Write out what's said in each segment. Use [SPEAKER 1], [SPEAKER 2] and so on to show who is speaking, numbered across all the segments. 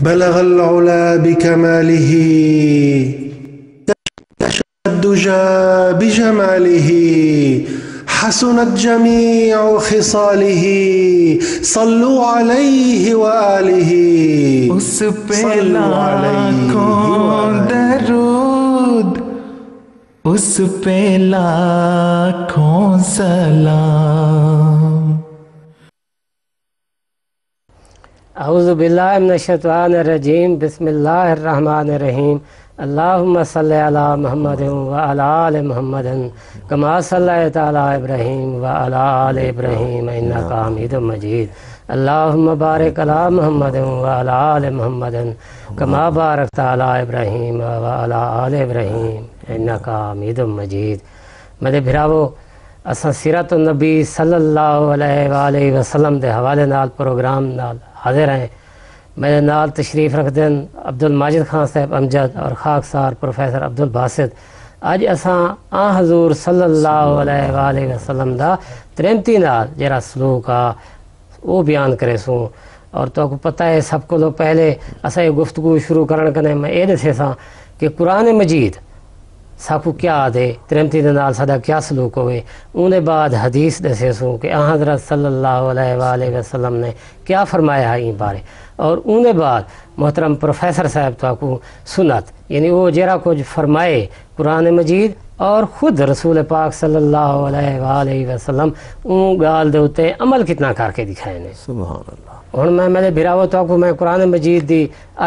[SPEAKER 1] بلغ العلا بكماله الدجى بجماله حسنت جميع خصاله صلوا عليه وآله
[SPEAKER 2] اس پہ لاکھوں درود اس پہ لاکھوں سلام.
[SPEAKER 3] اعوذ باللہ من الشیطان الرجیم. بسم اللہ الرحمن الرحیم. اللہم صلی علی محمد وعلی آل محمد کما صلیت علی ابراہیم وعلی آل ابراہیم انک حمید مجید. اللہم بارک علی محمد وعلی آل محمد کما بارکت علی ابراہیم وعلی آل ابراہیم انک حمید مجید. میرے بھراوو، اساں سیرت النبی صلی اللہ علیہ وآلہ وسلم دے حوالے نال پروگرام نال حاضر ہیں. میرے نال تشریف رکھ دین عبد الماجد خان صاحب امجد اور خاکسار پروفیسر عبد الباسط. اج اساں حضور صلی اللہ علیہ وآلہ وسلم دا ترمتی نال جڑا سلوک آ وہ بیان کرے سوں. اور تو کو پتہ ہے سب کو پہلے اساں یہ گفتگو شروع کرن کنے میں یہ دسے ساں کہ قرآن مجید ساکو کیا دے ترمتی دے نال ساڈا کیا سلوک ہوئے. اُن بعد حدیث دسے سوں کہ حضرت صلی اللہ علیہ وآلہ وسلم نے کیا فرمایا ہے ان بارے. اور اُن بعد محترم پروفیسر صاحب تو کو سنت یعنی وہ جرا کچھ فرمائے قرآن مجید اور خود رسول پاک صلی اللہ علیہ وآلہ وسلم اون گال دے اتے عمل کتنا کر کے دکھائے نے. سبحان اللہ. ہن میں میرے بھراو تو کو میں قرآن مجید دی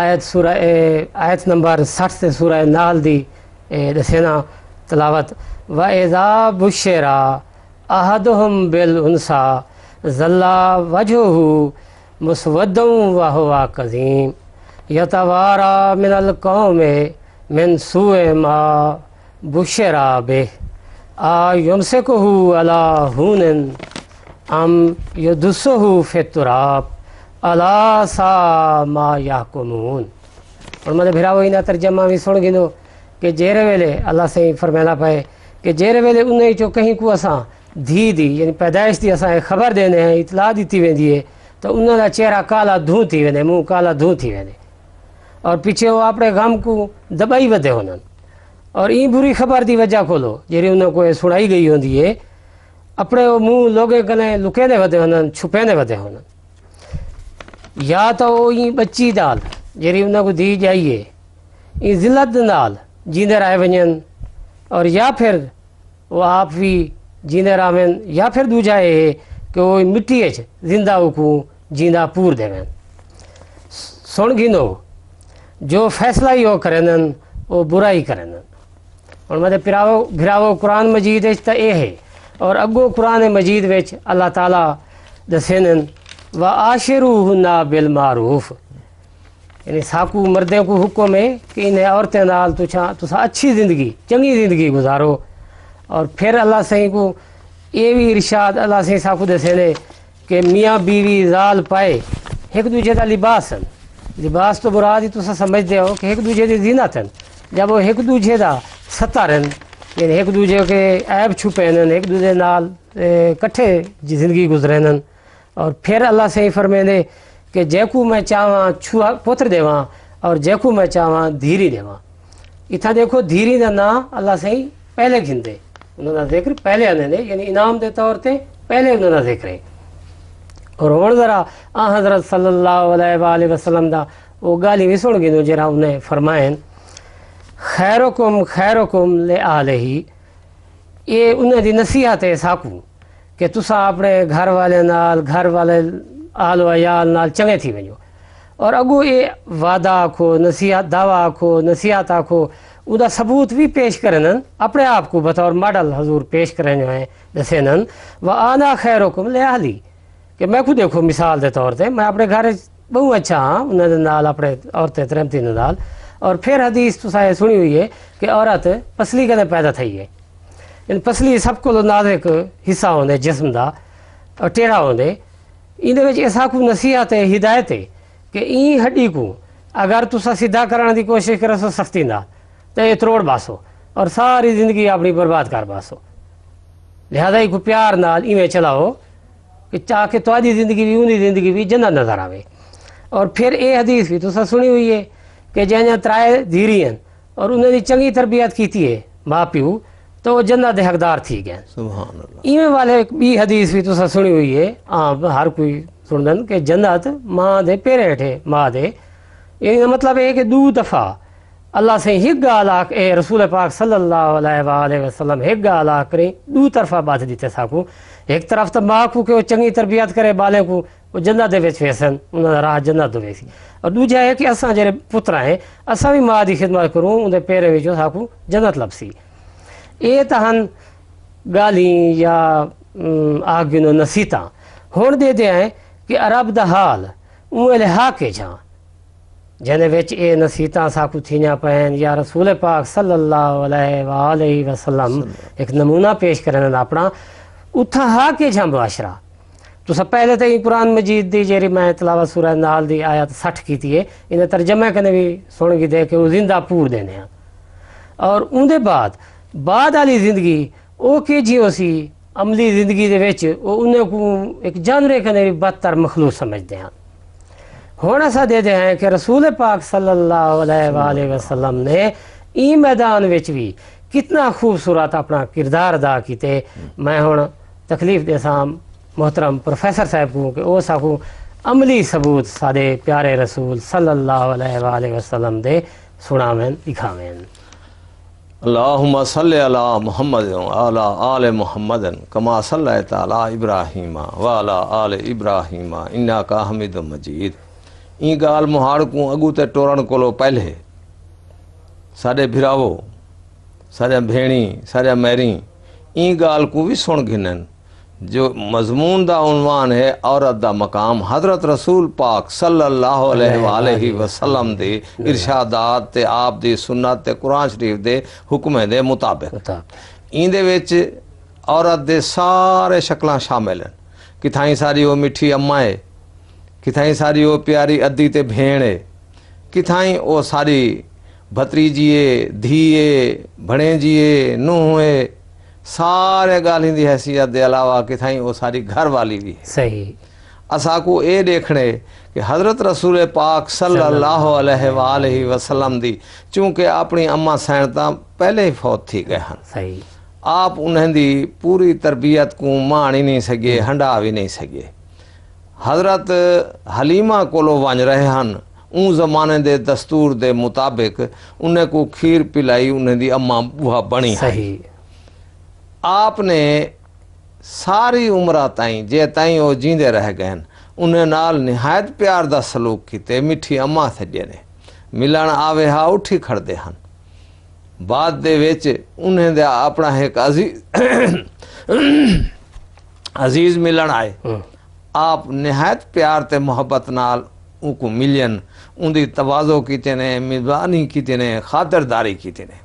[SPEAKER 3] آیت نمبر 60 سے سورہ نال دی دسینا تلاوت. وَإِذَا بُشِّرَ أَحَدُهُمْ بِالْأُنثَىٰ ظَلَّ وَجْهُهُ مُسْوَدًّا وَهُوَ كَظِيمٌ يَتَوَارَىٰ مِنَ الْقَوْمِ مِنْ سُوءِ مَا بُشِّرَ بِهِ أَيُمْسِكُهُ عَلَىٰ هُونٍ أَمْ يَدُسُّهُ فِي التُّرَابِ أَلَا سَاءَ مَا يَحْكُمُونَ. اور میرے بھراو اینا ترجمہ بھی سن گنو کہ جیرے ویلے اللہ سے فرمینا پائے کہ جیرے ویلے انہیں چو کہیں کو اساں دھی دی یعنی پیدائش دی اساں خبر دینے ہیں اطلاع دیتی ویندی ہے تو انہوں دا چہرہ کالا دھوں تھی ویندے منہ کالا دھوں تھی ویندے اور پیچھے وہ اپنے غم کو دبائی ودے ہونن. اور این بری خبر دی وجہ کھولو جیری انہوں کو سنائی گئی ہوندی ہے اپنے وہ منہ لوگے کنے لکینے ودے ہونن چھپینے ودے ہونن. یا تو وہ این بچی دال جیری انہوں کو دی جائیے این ذلت نال جیندے رائے ونجن اور یا پھر وہ آپ بھی جیندے راوین یا پھر دو جائے کہ وہ مٹی زندہ کو جیندہ پور دے وین. سن گنو جو فیصلہ ہی وہ کرنن وہ برائی کرنن. اور میرے بھراو قرآن مجید تا اے ہے اور اگو قرآن مجید وچ اللہ تعالیٰ دسینن وَعَاشِرُوهُنَّ بِالْمَعْرُوفِ یعنی ساکو مردیں کو حکم ہے کہ انہیں عورتیں نال تسا اچھی زندگی چنگی زندگی گزارو. اور پھر اللہ صحیح کو یہ بھی ارشاد اللہ صحیح ساکو دسے نے کہ میاں بیوی زال پائے ایک دوجہ دا لباس ہیں. لباس تو براد ہی تسا سمجھتے ہو کہ ایک دوجہ دی زینت ہیں. جب وہ ایک دوجہ دا ستر ہیں یعنی ایک دوجہ کے عیب چھپے ہیں ایک دوجہ نال کٹھے زندگی گزرے ہیں. اور پھر اللہ صحیح فرمینے کہ جیکو میں چاہاں چھوا پتر دیواں اور جیکو میں چاہاں دھیری دیواں. اتھا دیکھو دھیری دا نا اللہ صحیح پہلے گھندے انہوں نے ذکر پہلے آنے دے یعنی انعام دے طور تے پہلے انہوں نے ذکر ہے. اور ہون ذرا حضرت صلی اللہ علیہ وآلہ وسلم دا وہ گالی بھی سن گنو جرا انہیں فرمائیں خیرکم خیرکم لآلہ. یہ انہیں دی نصیحت ہے ساکو کہ تسا اپنے گھر والے آل و عیال نال چنگے تھی ونجو. اور اگو یہ وعدہ آکھو نصیحت دعویٰ آکھو نصیحت آکھو ادا ثبوت بھی پیش کرنن اپنے آپ کو بطور ماڈل حضور پیش کریں جو ہیں دسینن وَآنَا خَيْرُكُمْ لِأَهْلِي کہ میں کو دیکھو مثال دے طور تے میں اپنے گھر بہت اچھا ہاں انہوں نے نال اپنے عورتیں ترمتی نال. اور پھر حدیث تو سائے سنی ہوئی ہے کہ عورت پسلی کنے پیدا تھی ہے یعنی پسلی سب کو نازک حصہ ہوندے جسم دا اور ٹیڑھا ہوندے. ان ایسا کو نصیحت ہے ہدایت ہے کہ این ہڈی کو اگر تسا سیدھا کرنے دی کوشش کرو سو سختی نہ تو یہ تروڑ باسو اور ساری زندگی اپنی برباد کر باسو. لہذا کو پیار نال ایویں چلاؤ کہ چاہ کہ تہاڈی زندگی بھی اونی زندگی بھی جنت نظر آوے. اور پھر یہ حدیث بھی تساں سنی ہوئی ہے کہ جہاں ترائے دھیری ہیں اور انہوں نے چنگی تربیت کیتی ہے ماں پیو تو وہ جنت دے حقدار تھی گئے.
[SPEAKER 1] سبحان اللہ.
[SPEAKER 3] ایویں والے بھی حدیث بھی تساں سنی ہوئی ہے عام ہر کوئی سنن کہ جنت ماں دے پیرے ہٹھے ماں دے. یہ مطلب ہے کہ دو دفعہ اللہ سے ایک گال آکھ اے رسول پاک صلی اللہ علیہ وآلہ وسلم ایک گال آکھ کریں دو طرفہ بات دیتے ساکو. ایک طرف تو ماں کو کہ وہ چنگی تربیت کرے بالے کو وہ جنت دے وچ ویسن انہوں نے راہ جنت دے ویسی. اور دوجا ہے کہ اساں جڑے پتر ہیں اساں بھی ماں دی خدمت کروں ان دے پیرے وچ ساکو جنت لبسی. یہ تہن گالیں یا آگنو نصیحتاں ہن دے دے ہیں کہ عرب دا حال اوے لہا کے جاں جنہیں وچ اے نصیحتاں ساکو تھیاں پہن یا رسول پاک صلی اللہ علیہ وآلہ وسلم ایک نمونہ پیش کرنے اپنا اتھا ہا کے جاں معاشرہ. تو سب پہلے تو ہی قرآن مجید دی جیری میں تلاوت سورہ نال دی آیت 60 کی تھی ہے انہیں ترجمہ کرنے بھی سن گی دے کہ وہ زندہ پور دینے ہیں. اور ان دے بعد والی زندگی وہ کہ جی ہو سی عملی زندگی دے وچ وہ انہیں کو ایک جانورے کرنے بھی بدتر مخلوق سمجھتے ہیں. ہون ایسا دے دے ہیں کہ رسول پاک صلی اللہ علیہ وآلہ وسلم نے ای میدان وچ بھی کتنا خوبصورت اپنا کردار ادا کیتے. میں ہون تکلیف دے سام محترم پروفیسر صاحب کو کہ وہ ساکو عملی ثبوت سادے پیارے رسول صلی اللہ علیہ وآلہ وسلم دے سناویں دکھاویں.
[SPEAKER 4] اللہم صلی علی محمد وعلی آل محمد کما صلیت علی ابراہیم وعلی آل ابراہیم انکا حمید مجید. این گال مہاڑ کو اگو تے ٹورن کولو پہلے ساڈے بھراو ساڈا بھیڑی ساڈا میری این گال کو بھی سن گھنن جو مضمون دا عنوان ہے عورت دا مقام. حضرت رسول پاک صلی اللہ علیہ وآلہ وسلم دے ارشادات تے آپ دی سنت تے قرآن شریف دے حکمے دے مطابق این دے وچ عورت دے سارے شکلاں شامل ہیں. کتھائیں ساری وہ میٹھی اماں ہے, کتھائیں ساری وہ پیاری ادی تے بھیڑ ہے, کتھائیں وہ ساری بھتریجیے دھیے بھڑینجیے نوہے سارے گالیں دی حیثیت دے علاوہ کتھائیں وہ ساری گھر والی بھی ہے.
[SPEAKER 3] صحیح.
[SPEAKER 4] اسا کو اے دیکھنے کہ حضرت رسول پاک صلی اللہ علیہ وآلہ وسلم دی چونکہ اپنی اماں سینتاں پہلے ہی فوت تھی گئے ہیں.
[SPEAKER 3] صحیح.
[SPEAKER 4] آپ انہیں دی پوری تربیت کو مانی نہیں سگے ہنڈا بھی نہیں سگے. حضرت حلیمہ کولو ونج رہے ہیں اون زمانے دے دستور دے مطابق انہیں کو کھیر پلائی انہیں دی اماں بوہا بنی.
[SPEAKER 3] صحیح.
[SPEAKER 4] آپ نے ساری عمرہ تائیں جے تائیں وہ جیندے رہ گئے انہیں نال نہایت پیار دا سلوک کیتے. میٹھی اماں تھے جنے ملن آوے ہا اٹھی کھڑ دے ہن. بعد دے ویچ انہیں دے اپنا ایک عزیز ملن آئے. آپ نہایت پیار تے محبت نال ان کو ملین ان دی تواضع کیتے نے میزبانی کیتے نے خاطرداری کیتے نے.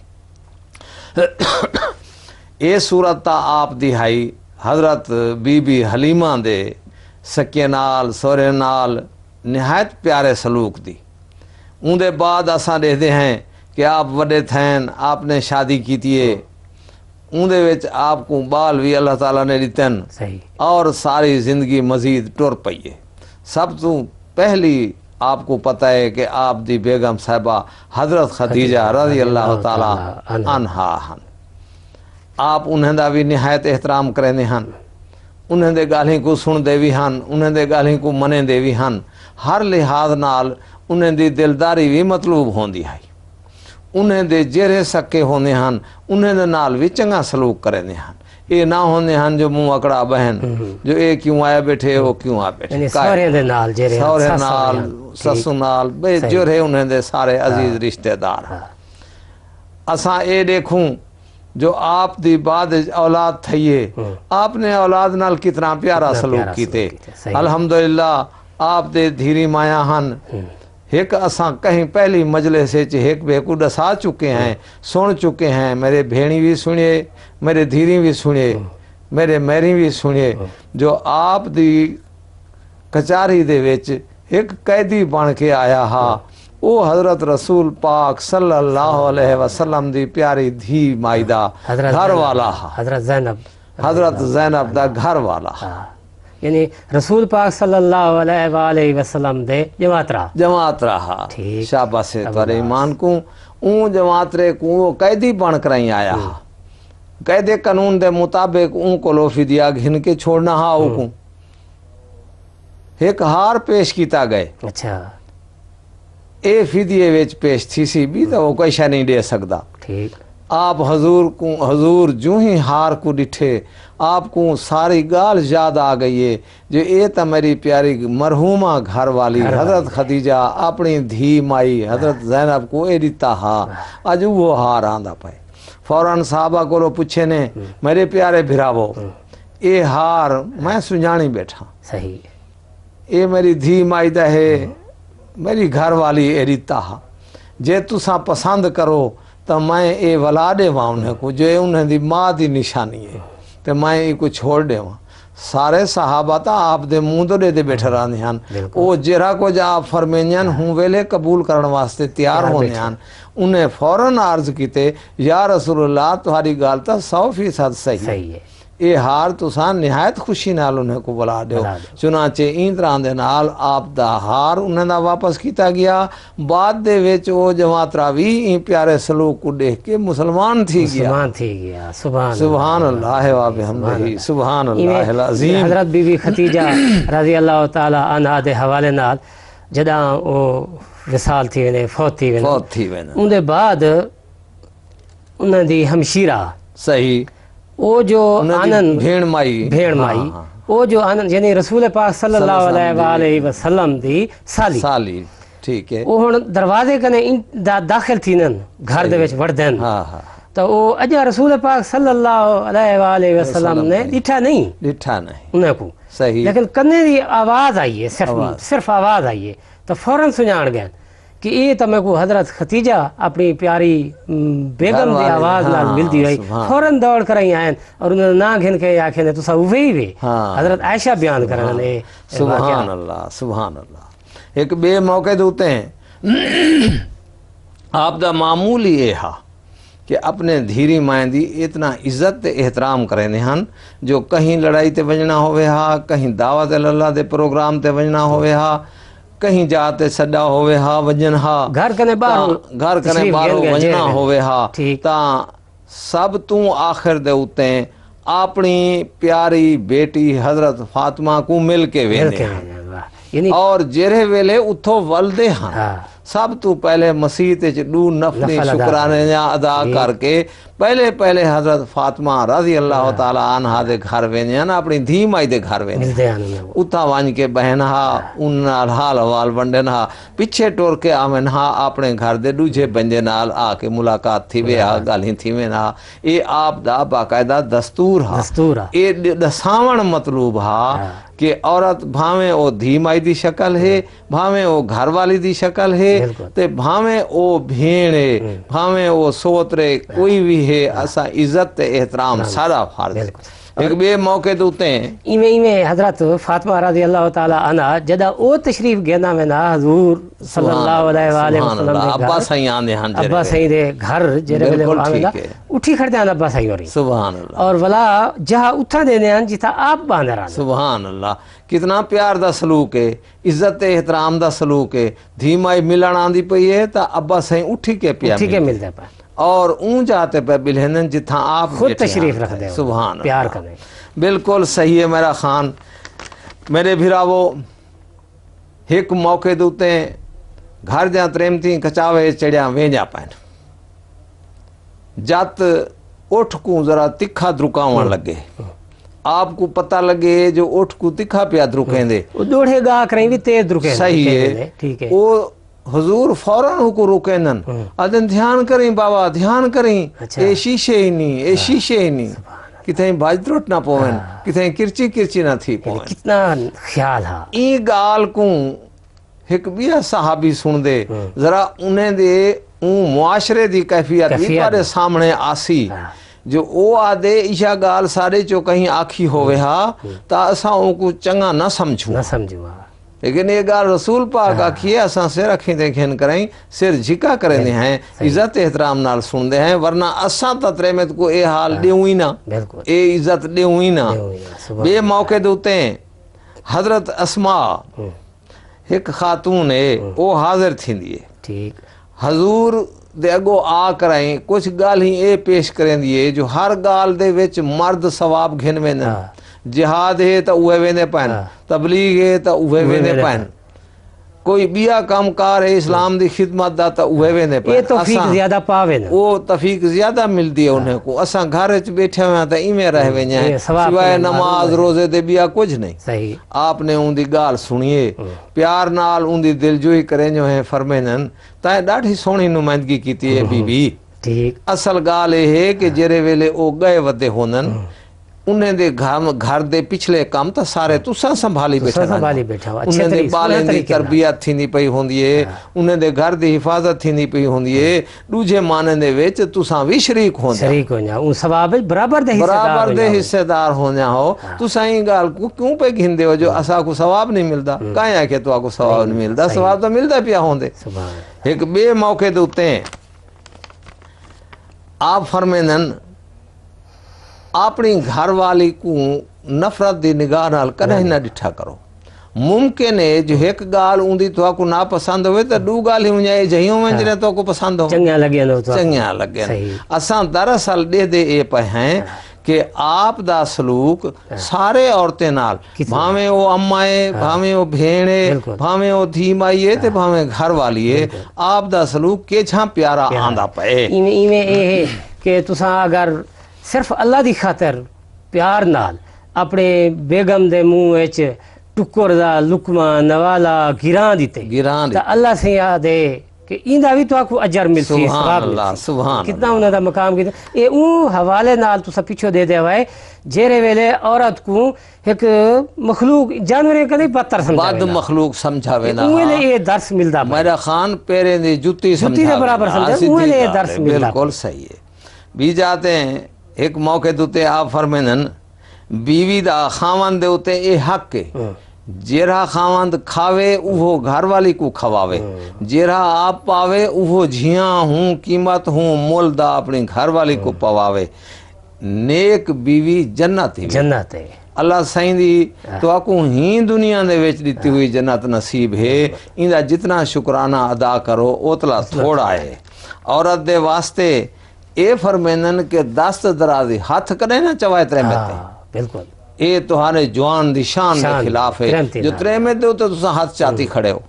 [SPEAKER 4] اے صورت تا آپ دہائی حضرت بی بی حلیمہ دے سکے نال سورے نال نہایت پیارے سلوک دی. ان دے بعد اساں دیکھتے ہیں کہ آپ وڈے تھین آپ نے شادی کیتیے ان دے وچ آپ کو بال بھی اللہ تعالیٰ نے دیتن اور ساری زندگی مزید ٹر پئیے. سب تو پہلی آپ کو پتہ ہے کہ آپ دی بیگم صاحبہ حضرت خدیجہ رضی اللہ تعالیٰ عنہا ہن. آپ انہیں دا بھی نہایت احترام کرنے ہن, انہیں دے گالیں کو سن دے بھی ہن, انہیں دے گالیں کو منے دے بھی ہن. ہر لحاظ نال انہیں دی دلداری بھی مطلوب ہوندی ہے. انہیں دے جیرے سکے ہونے ہن انہیں دے نال بھی چنگا سلوک کرنے ہن. اے نہ ہونے ہن جو منہ اکڑا بہن جو اے کیوں آیا بیٹھے وہ کیوں آ بیٹھے. سورے نال سسو نال بے جورے انہیں دے سارے عزیز رشتہ دار. اساں اے دیکھوں جو آپ دی بعد اولاد تھئیے آپ نے اولاد نال کتنا پیارا سلوک کیتے. الحمدللہ آپ دے دھیری مایا ہن. ایک اساں کہیں پہلی مجلس سے ایک بے کو ڈسا چکے ہیں سن چکے ہیں. میرے بھیڑی بھی سنیے میرے دھیری بھی سنیے میرے میری بھی سنیے جو آپ دی کچاری دے وچ ایک قیدی بن کے آیا ہا وہ حضرت رسول پاک صلی اللہ علیہ وسلم دی پیاری دھی مائدہ گھر والا ہا. حضرت زینب دا گھر والا ہا.
[SPEAKER 3] یعنی رسول پاک صلی اللہ علیہ وآلہ وسلم دے
[SPEAKER 4] جماعت رہا
[SPEAKER 3] ٹھیک
[SPEAKER 4] شاباش تارے ایمان کو اون جماعت رے کو قیدی بن کریں آیا ہا قید قانون دے مطابق اون کو لو فدیہ گھن کے چھوڑنا ہا او کو ایک ہار پیش کیتا گئے
[SPEAKER 3] اچھا
[SPEAKER 4] اے فدیے وچ پیش تھی سی بھی تو وہ کوئی شے نہیں دے سکدا
[SPEAKER 3] ٹھیک
[SPEAKER 4] آپ حضور جو ہی ہار کو ڈٹھے آپ کو ساری گال یاد آ گئی ہے جو اے تا میری پیاری مرحومہ گھر والی حضرت خدیجہ اپنی دھی مائی حضرت زینب کو اے دیتا ہا اج وہ ہار آندا پائے فوراً صحابہ کو لو پوچھے نے میرے پیارے بھراوو اے ہار میں سنجانی بیٹھا
[SPEAKER 3] صحیح
[SPEAKER 4] اے میری دھی مائی دا ہے میری گھر والی اے دیتا ہا جے تساں پسند کرو تو میں اے ولا دے وہاں انہیں کو جو انہیں دی ماں دی نشانی ہے تو میں اے کو چھوڑ دے وہاں سارے صحابہ تا آپ دے مندو دے بیٹھے رہنے ہیں او جرا کو جا آپ فرمینیاں ہوں ویلے قبول کرنے واسطے تیار ہونے ہیں انہیں فوراً عرض کیتے یا رسول اللہ تمہاری گالتا 100% صحیح ہے اے ہار تسان نہایت خوشی نال انہیں کو بلا دیو چنانچہ این طرح دے نال آپ دا ہار انہیں دا واپس کیتا گیا بعد دے ویچ وہ جماعت راوی این پیارے سلوک کو دیکھ کے مسلمان تھی گیا سبحان اللہ و بحمدہ سبحان اللہ العظیم
[SPEAKER 3] حضرت بی بی خدیجہ رضی اللہ تعالی عنہ دے حوالے نال جداں او وصال تھی وینے فوت تھی وینے ان دے بعد انہیں دی ہمشیرہ
[SPEAKER 4] صحیح
[SPEAKER 3] وہ جو آنند
[SPEAKER 4] بھیڑ مائی
[SPEAKER 3] وہ جو آنند یعنی رسول پاک صلی اللہ علیہ وآلہ وسلم دی سالی
[SPEAKER 4] ٹھیک ہے
[SPEAKER 3] وہ ہن دروازے کنے داخل تھی نن گھر دے وچ وڑدن تو وہ اجا رسول پاک صلی اللہ علیہ وآلہ وسلم نے ڈٹھا نہیں انہیں کو
[SPEAKER 4] صحیح
[SPEAKER 3] لیکن کنے دی آواز آئی ہے صرف آواز آئی ہے تو فوراً سنجان گئے کہ یہ تو میں کو حضرت خدیجہ اپنی پیاری بیگم دی آواز نال ملتی ہوئی فوراً دوڑ کر ہی آئیں اور انہوں نے نہ گھن کے آکھیں تو سا وہی بھی حضرت عائشہ بیان کرنے
[SPEAKER 4] سبحان اللہ سبحان اللہ ایک بے موقع دوتے ہیں آپ دا معمول ہی ہا کہ اپنے دھیری مائیں دی اتنا عزت احترام کریں ہن جو کہیں لڑائی تے وجنا ہوئے ہا کہیں دعوت اللہ دے پروگرام تے وجنا ہوئے ہا کہیں جاتے سڈا ہوئے ہا وجن ہا
[SPEAKER 3] گھر کنے
[SPEAKER 4] بارو وجنا ہوئے ہا تا سب تو آخر دے ہوتے ہیں اپنی پیاری بیٹی حضرت فاطمہ کو مل کے ویندے اور جرے ویلے اتھو ولدے ہاں سب تو پہلے مسیح تے دو نفلی شکرانے ادا کر کے پہلے حضرت فاطمہ رضی اللہ تعالی عنہ دے گھر ویندے ہیں اپنی دھی مائی دے گھر ویندے اتھا وانج کے بہن ہا ان نال حال حوال ونڈن ہا پیچھے ٹور کے آمن ہا اپنے گھر دے دوجے بنجے نال آ کے ملاقات تھی وے ہا گالیں تھی وے نا اے آپ دا باقاعدہ دستور ہا اے دساون مطلوب ہا کہ عورت بھاویں او دھی مائی دی شکل ہے بھاویں او گھر والی دی شکل ہے تے بھاویں او بھیڑ ہے بھاویں او سوترے کوئی بھی ہے اسا عزت تے احترام سارا فرض ہے ایک بے موقع دوتے ہیں
[SPEAKER 3] ایویں حضرت فاطمہ رضی اللہ تعالی عنہ جدا او تشریف گینا میں نا حضور صلی اللہ علیہ وآلہ وسلم
[SPEAKER 4] ابا سائیں آنے ہن
[SPEAKER 3] ابا سائیں دے گھر جڑے ویلے آویندا اٹھی کھڑدے ہیں ابا سائیں ہوری
[SPEAKER 4] سبحان اللہ
[SPEAKER 3] اور ولا جہاں اٹھا دینے ہیں جتھا آپ باندھ رہا
[SPEAKER 4] سبحان اللہ کتنا پیار دا سلوک ہے عزت احترام دا سلوک ہے دھی مائی ملن آندی پئی ہے تا ابا سائیں اٹھی کے پیا
[SPEAKER 3] ملتے پا
[SPEAKER 4] اور اون جاتے پہ بلہنن جتھا آپ
[SPEAKER 3] خود تشریف رکھ دے
[SPEAKER 4] سبحان
[SPEAKER 3] پیار کرنے
[SPEAKER 4] بالکل صحیح ہے میرا خان میرے بھراوو ایک موقع دوتے ہیں گھر جہاں تریمتی کچاوے چڑیا وینجا پائن جات اٹھ کو ذرا تکھا درکاوان لگے آپ کو پتہ لگے جو اٹھ کو تکھا پیا درکیں دے
[SPEAKER 3] دوڑے گا کریں بھی تیز درکیں
[SPEAKER 4] صحیح ہے وہ حضور فوراً کو روکینن ادن دھیان کریں بابا دھیان کریں اے شیشے ہی نہیں کتہیں باج تروٹ نہ پوین کتہیں کرچی نہ تھی پوین
[SPEAKER 3] کتنا خیال ہا
[SPEAKER 4] ای گال کو ایک بیا صحابی سن دے ذرا انہیں دے اون معاشرے دی کیفیت بھی پارے سامنے آسی جو او آدھے ایشا گال سارے چو کہیں آکھی ہوئے ہا تا اسا ان کو چنگا نہ سمجھو لیکن یہ گال رسول پاک آکھیے اساں سر رکھیں دیکھیں کریں سر جھکا کریں ہیں عزت احترام نال سن دے ہیں ورنہ اساں تطرے میں کو اے حال دیوئی نا اے عزت دیوئی نا بے موقع دوتے ہیں حضرت اسما ایک خاتون ہے وہ حاضر تھیندی ہے
[SPEAKER 3] ٹھیک
[SPEAKER 4] حضور دے اگو آ کرائیں کچھ گال ہی اے پیش کریں دیئے جو ہر گال دے وچ مرد ثواب گھن میں نہ جہاد ہے تا اوہ ویندے پائن تبلیغ ہے تا اوہ ویندے پائن کوئی بیا کام کار ہے اسلام دی خدمت دا تا اوہ ویندے پائن
[SPEAKER 3] یہ توفیق زیادہ پاوے نا
[SPEAKER 4] وہ توفیق زیادہ ملتی ہے انہیں کو اساں گھر وچ بیٹھے ہوئے ہیں تا ایمیں رہ ویندے ہیں سوائے نماز روزے دے بیا کچھ نہیں
[SPEAKER 3] صحیح
[SPEAKER 4] آپ نے ان دی گال سنیے پیار نال ان دی دل جوئی کریں جو ہیں فرمینن تائیں ڈاڑھی سونی نمائندگی کیتی ہے بی بی
[SPEAKER 3] ٹھیک
[SPEAKER 4] اصل گال یہ ہے کہ جرے ویلے او گئے ودے ہونن انہیں دے گھر دے پچھلے کام تا سارے تساں سنبھالی بیٹھا انہیں دے بالیں دی تربیت تھیندی پئی ہوندی ہے انہیں دے گھر دی حفاظت تھیندی پئی ہوندی ہے دوجے معنی دے وچ تساں وی شریک
[SPEAKER 3] ہوندے ان ثواب برابر دے
[SPEAKER 4] حصے دار ہوندے ہو تساں ہی گال کو کیوں پہ گھندے ہو جو اسا کو ثواب نہیں ملدا کائیں ہے کہ تو کو ثواب نہیں ملدا ثواب تو ملدا پیا ہوندے ایک بے موقع دے اوتے آپ فرمیندن اپنی گھر والی کو نفرت دی نگاہ نال کدے نہ ڈٹھا کرو ممکن ہے جو ایک گال اوندی تو کو نا پسند ہوئے تو دو گال ہی ونجائے جہیوں میں جنے تو کو پسند ہو
[SPEAKER 3] چنگیاں
[SPEAKER 4] لگے اساں دراصل دے اے پہ ہیں کہ آپ دا سلوک سارے عورتیں نال بھاویں وہ امائے بھاویں وہ بھیڑے بھاویں وہ دھی مائیے تے بھاویں گھر والیے آپ دا سلوک کے چھاں پیارا آندہ پئے
[SPEAKER 3] ایویں اے ہے کہ تساں اگر صرف اللہ دی خاطر پیار نال اپنے بیگم دے منہ وچ ٹکر دا لقمہ نوالا گراں دیتے تا اللہ سے یاد ہے کہ ایندہ بھی تو آکو اجر ملتی ہے
[SPEAKER 4] سبحان اللہ سبحان
[SPEAKER 3] کتنا انہوں دا مقام کیتا اے اون حوالے نال تو سب پیچھو دے ہوئے جیرے ویلے عورت کو ایک مخلوق جانوریں کا نہیں بدتر سمجھاوے
[SPEAKER 4] بعد مخلوق سمجھاوے نا
[SPEAKER 3] اوہ لے یہ درس ملدا
[SPEAKER 4] میرا خان پیرے دی جتی
[SPEAKER 3] دے برابر سمجھا اوہ لے یہ درس ملدا
[SPEAKER 4] بالکل صحیح ہے بھی جاتے ہیں ایک موقع دوتے آپ فرمینن بیوی دا خاوند دے ہوتے اے حق ہے جیرا خاوند کھاوے اوہ گھر والی کو کھواوے جیرا آپ پاوے اوہ جھیاں ہوں قیمت ہوں مول دا اپنی گھر والی کو پواوے نیک بیوی جنت ہے اللہ سائیں دی تو آکو ہی دنیا دے ویچ دیتی ہوئی جنت نصیب ہے اندہ جتنا شکرانہ ادا کرو اتلا تھوڑا ہے عورت دے واسطے اے فرمینن کے دست درازی ہاتھ کرے نہ چوائے ترے میں تے
[SPEAKER 3] بالکل
[SPEAKER 4] اے تمہارے جوان دی شان دے خلاف ہے جو ترے میں دے تو تساں ہاتھ چاہتی کھڑے ہو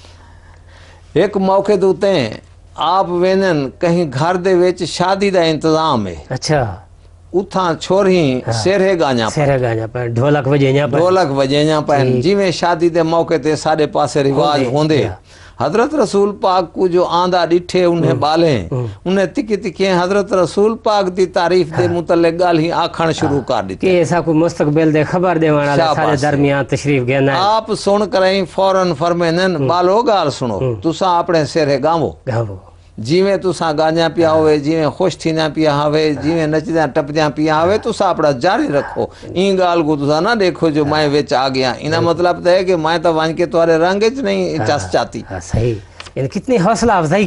[SPEAKER 4] ایک موقع دوتے ہیں آپ وینن کہیں گھر دے ویچ شادی دا انتظام ہے
[SPEAKER 3] اچھا
[SPEAKER 4] اتھاں چھوڑی سیرے گاñا
[SPEAKER 3] پر ڈھولک وجیñا پر جی میں شادی دے موقع تے سارے پاسے رواج ہوندے حضرت رسول پاک کو جو آندھا ڈٹھے انہیں بالیں انہیں تکی تکی حضرت رسول پاک دی تعریف دے متعلق گال ہی آکھن شروع کر دیتے کہ ایسا کو مستقبل دے خبر دے وانا سارے درمیان تشریف گینا ہے
[SPEAKER 4] آپ سن کریں فوراں فرمینن بالو گال سنو تساں اپنے سیرے گاوو جیویں تساں گاñا پیا ہوئے جیویں خوش تھینا پیا ہوئے جیویں نچدیاں ٹپدیاں پیا ہوئے تساں اپنا جاری رکھو این گال کو تساں نہ دیکھو جو میں وچ آ گیا انہا مطلب ہے کہ میں تو وانج کے تمہارے رنگج نہیں چس چاہتی
[SPEAKER 3] صحیح یعنی کتنی حوصلہ افزائی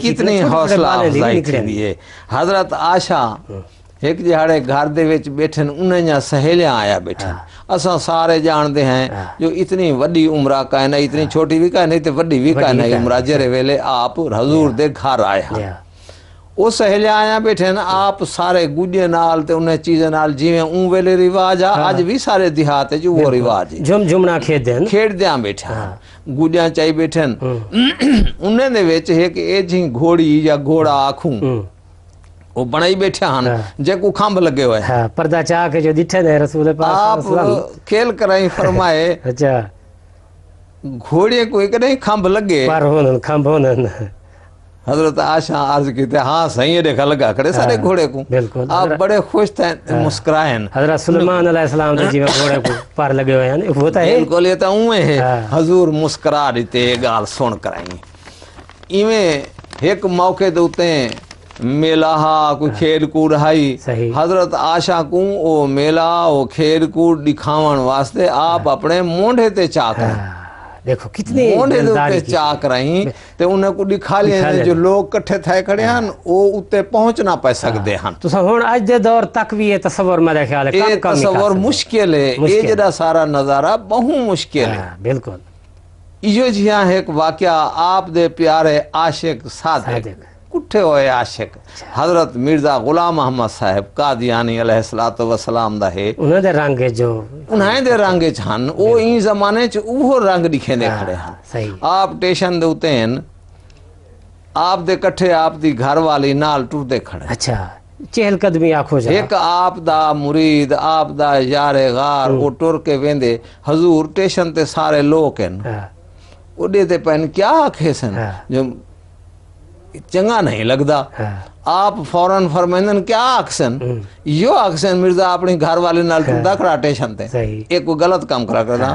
[SPEAKER 4] تھی ہے حضرت عائشہ ایک جہاڑے گھر دے وچ بیٹھن انہیں یا سہیلیاں آیا بیٹھن اساں سارے جان دے ہیں جو اتنی وڈی عمرہ کا ہے نہیں اتنی چھوٹی بھی کا ہے نہیں تے وڈی بھی کا ہے نہیں عمرہ جرے ویلے آپ حضور دے گھر آئے ہیں وہ سہیلیاں آیا بیٹھن آپ سارے گوڑے نال تے انہیں چیزیں نال جیویں اون ویلے رواج آج بھی سارے دیہات ہے جو وہ رواج ہے
[SPEAKER 3] جمنا کھیڑ
[SPEAKER 4] دیاں بیٹھن گوڑیاں چاہی بیٹھن انہیں دے ویچ ہے کہ اے جھیں گھوڑی یا گھوڑا آکھوں وہ بنائی بیٹھے ہیں جے کو کھامب لگے ہوئے ہیں
[SPEAKER 3] پردہ چاہ کے جو دیٹھے دے رسول پاک
[SPEAKER 4] آپ کھیل کرائیں فرمائے
[SPEAKER 3] اچھا
[SPEAKER 4] گھوڑے کو ایک نہیں کھامب لگے
[SPEAKER 3] پر ہونن کھامب ہونن
[SPEAKER 4] حضرت عائشہ عرض کی تھے ہاں صحیح دیکھا لگا کھڑے سارے گھوڑے کو آپ بڑے خوش تھے مسکرائیں
[SPEAKER 3] حضرت سلیمان علیہ السلام دے جیوے گھوڑے کو پر لگے ہوئے ہیں وہ ہے
[SPEAKER 4] بالکل یہ تو اوے ہے حضور مسکرا دیتے گال سن کرائیں ایویں ایک موقع دوتے ہیں میلہ کوئی کھیل کود ہائی حضرت عائشہ کو او میلہ او کھیل کود دکھاون واسطے آپ اپنے مونڈے تے چاہتے ہیں
[SPEAKER 3] देखो कितनी
[SPEAKER 4] मोने दे
[SPEAKER 3] दिलदारी
[SPEAKER 4] उत्ते
[SPEAKER 3] की।
[SPEAKER 4] चाक रही ते उन्हें को दिखा लिया जो लोग इकट्ठे थे खड़े हैं वो उत्ते पहुंच ना पा सकते हैं।
[SPEAKER 3] तुसा हुण अज दे दौर तक भी ये तस्वर मेरे ख्याल है
[SPEAKER 4] ये तस्वर मुश्किल है, ये जरा सारा नजारा बहु मुश्किल है।
[SPEAKER 3] बिल्कुल
[SPEAKER 4] इयो जिया एक वाकया आप दे प्यारे आशिक सादिक कुठे होए आशिक हजरत मिर्जा गुलाम अहमद साहब कादियानी अलैहिस्सलातु वस्सलाम दा है।
[SPEAKER 3] उन्हें दे रंग जो
[SPEAKER 4] उन्हें दे रंग च हन ओ ई जमाने च उहो रंग दिखे ने खड़े हैं।
[SPEAKER 3] सही
[SPEAKER 4] आप स्टेशन दे उते हैं आप दे कट्ठे आप दी घर वाली नाल टुरदे खड़े।
[SPEAKER 3] अच्छा चहल कदमी आखो जा
[SPEAKER 4] एक आप दा मुरीद आप दा यारे गार वो टुर के वेंदे हजूर स्टेशन ते सारे लोग हैं उड़े ते पैन क्या आखे सन जो चंगा नहीं लगता। आप फौरन फरमाइंदन क्या आखसन यो आखसन मिर्जा अपनी घर वाले नाल टुरदा खड़ा स्टेशन ते एक कोई गलत काम करा करदा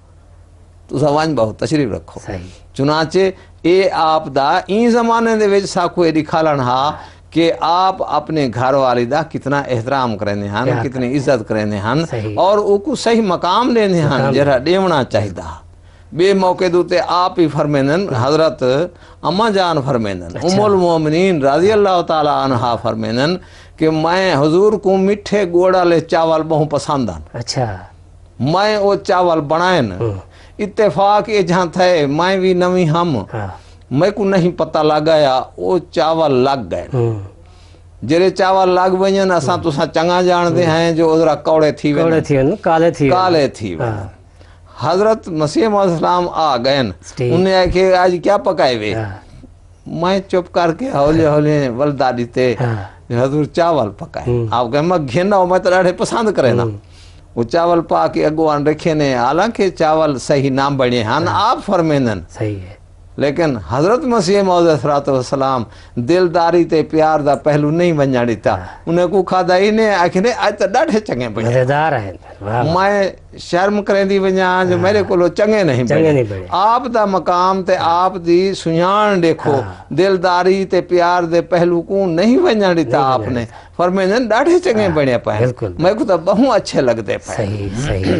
[SPEAKER 4] तो सवांज बहुत तशरीफ रखो। चुनाचे ए आप दा ई जमाने दे विच साकू ए दिखालन हा कि आप अपने घर वाली दा कितना एहतराम करने हन कितनी इज्जत करने हन और उको सही मकाम देने हन जरा देवना चाहिदा। बे मौके दूते आप ही फरमेंदन हजरत अम्मा जान फरमेंदन उम्मुल मोमिनीन रजी अल्लाह ताला अन्हा फरमेंदन कि मैं हुजूर को मीठे गोड़ा ले चावल बहु पसंद आन।
[SPEAKER 3] अच्छा
[SPEAKER 4] मैं वो चावल बनाएन इत्तेफाक ये जहाँ थे मैं भी नवी हम मैं को नहीं पता लगाया वो चावल लग गए जेरे चावल लग वजन असा तुसा चंगा जानते हैं जो उधरा कौड़े थी काले थी हजरत मसीह मौलाम आ गए उन्हें आखे आज क्या पकाए वे मैं चुप करके हौले हौले वलदा दीते हजूर चावल पकाए आप कहे मैं घेना मैं तो ॾाढे पसंद करे ना वो चावल पा के अगवान रखे ने हालांकि चावल सही नाम बने हन आप फरमेंदन
[SPEAKER 3] सही है
[SPEAKER 4] लेकिन हजरत मसीह मौलाम दिलदारी ते प्यार दा पहलू नहीं बना दिता उन्हें को खादा ही ने आखिर आज तो ॾाढे चंगे
[SPEAKER 3] मजेदार है
[SPEAKER 4] मैं शर्म करेंदी वजा जो मेरे को चंगे नहीं बने आप दा मकाम ते आप दी सुञाण देखो दिलदारी ते प्यार दे पहलू को नहीं बना दिता आपने फरमाइंदन ॾाढे चंगे बने पाए मैं को तो बहु अच्छे लगते पाए।
[SPEAKER 3] सही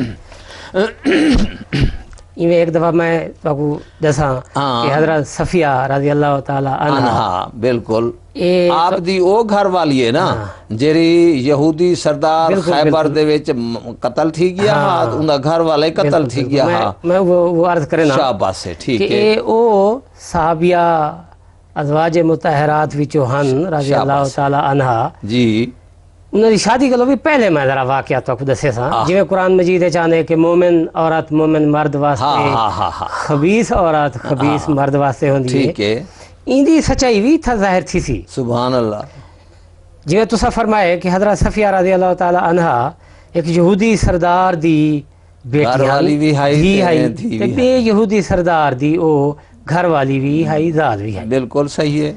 [SPEAKER 3] सही इवें एक दफा मैं ताकू दसा कि हजरत सफिया रजी अल्लाह ताला अन्हा
[SPEAKER 4] बिल्कुल आप दी ओ घर वाली है ना जेरी यहूदी सरदार खैबर दे विच कत्ल थी गया उनका घर वाले कत्ल थी गया
[SPEAKER 3] मैं वो अर्ज करे ना
[SPEAKER 4] शाबाश है ठीक है
[SPEAKER 3] कि ओ साहबिया अज़वाज मुतहरात विचो हन रजी अल्लाह ताला अन्हा जी उन्होंने शादी करो भी पहले मैं जरा वाकया तो दसे सा जिवें कुरान मजीद चाहने कि मोमिन औरत मोमिन मर्द वास्ते खबीस औरत खबीस मर्द वास्ते होंदी है ठीक है इंदी सच्चाई भी था जाहिर थी सी
[SPEAKER 4] सुभान अल्लाह
[SPEAKER 3] जिवें तुसा फरमाए कि हजरत सफिया रज़ी अल्लाह ताला अन्हा एक यहूदी सरदार दी बेटी वाली भी हाई ते बे यहूदी सरदार दी ओ घर वाली भी हाई जाद भी है
[SPEAKER 4] बिल्कुल सही है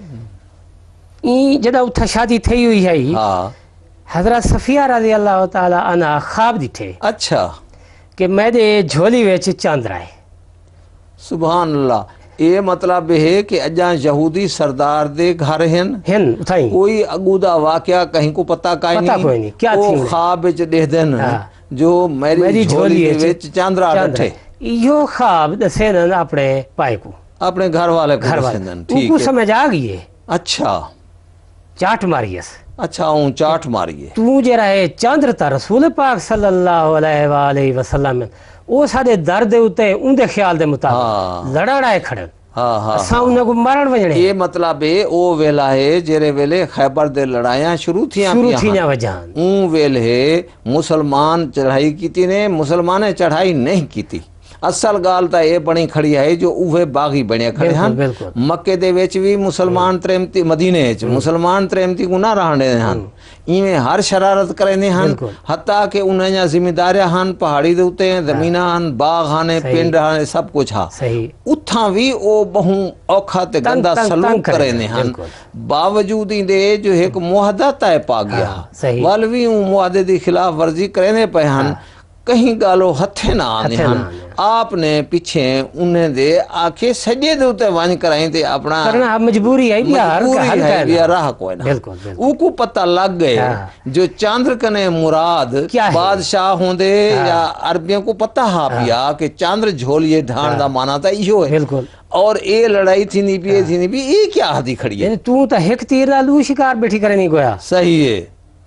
[SPEAKER 3] ई जदा उथा शादी थई हुई है हां हजरत सफिया रज़ी अल्लाह ताला अन्हा ख्वाब दिखे अच्छा कि मेरे झोली विच चांदरा है
[SPEAKER 4] सुभान अल्लाह ये मतलब है कि अजा यहूदी सरदार दे घर हैं
[SPEAKER 3] उठाई
[SPEAKER 4] कोई अगूदा वाकया कहीं को पता नहीं
[SPEAKER 3] क्या थी
[SPEAKER 4] ख्वाब विच देख देन जो मेरी झोली विच चांदरा बैठे
[SPEAKER 3] यो ख्वाब दसे न अपने पाए को अपने
[SPEAKER 4] घर वाले ठीक
[SPEAKER 3] है समझ आ गई है
[SPEAKER 4] अच्छा
[SPEAKER 3] चाट मारियस
[SPEAKER 4] अच्छा हूं चाट मारिए
[SPEAKER 3] तू जरा है चंद्र ता रसूल पाक सल्लल्लाहु अलैहि वसल्लम ओ साडे दर दे उते उनदे ख्याल दे मुताबिक लड़ाड़ा खड़न असा उन्हें को मारण वजने
[SPEAKER 4] ये मतलब है ओ वेला है जेरे वेले खैबर दे लड़ाइयां शुरू थियां
[SPEAKER 3] वजान
[SPEAKER 4] ऊ वेले मुसलमान चढ़ाई कीती ने मुसलमाने चढ़ाई नहीं कीती असल गाल तो ये बनी खड़ी है जो उहे बागी बने खड़े हैं मक्के दे विच भी मुसलमान त्रेमती मदीने च मुसलमान त्रेमती को ना रहने हैं इवें हर शरारत करने हैं हत्ता के उन्हें जिम्मेदारियां हन पहाड़ी दे उते जमीना हन बाग हाने पिंड हाने सब कुछ हा उथा भी ओ बहु औखा ते गंदा सलूक करने हैं बावजूद दे जो एक मुआहदा तय पा गया वल भी मुआहदे दी खिलाफ वर्जी करने पे हन کہیں گالو ہتھے نہ آنے ہن آپ نے پیچھے انہیں دے آکے سجے دے ہوتے وانج کرائیں تے اپنا
[SPEAKER 3] کرنا مجبوری ہے
[SPEAKER 4] بھی راہ کوئی نہ او کو پتہ لگ گئے جو چاندر کنے مراد بادشاہ ہوں دے یا عربیوں کو پتہ ہا پیا کہ چاندر جھولیے ڈھان دا مانا تھا ایہو ہے اور اے لڑائی تھی نہیں بھی اے کیا حدی کھڑی ہے
[SPEAKER 3] تو تا ایک تیر لالو شکار بیٹھی کرے نہیں گویا
[SPEAKER 4] صحیح ہے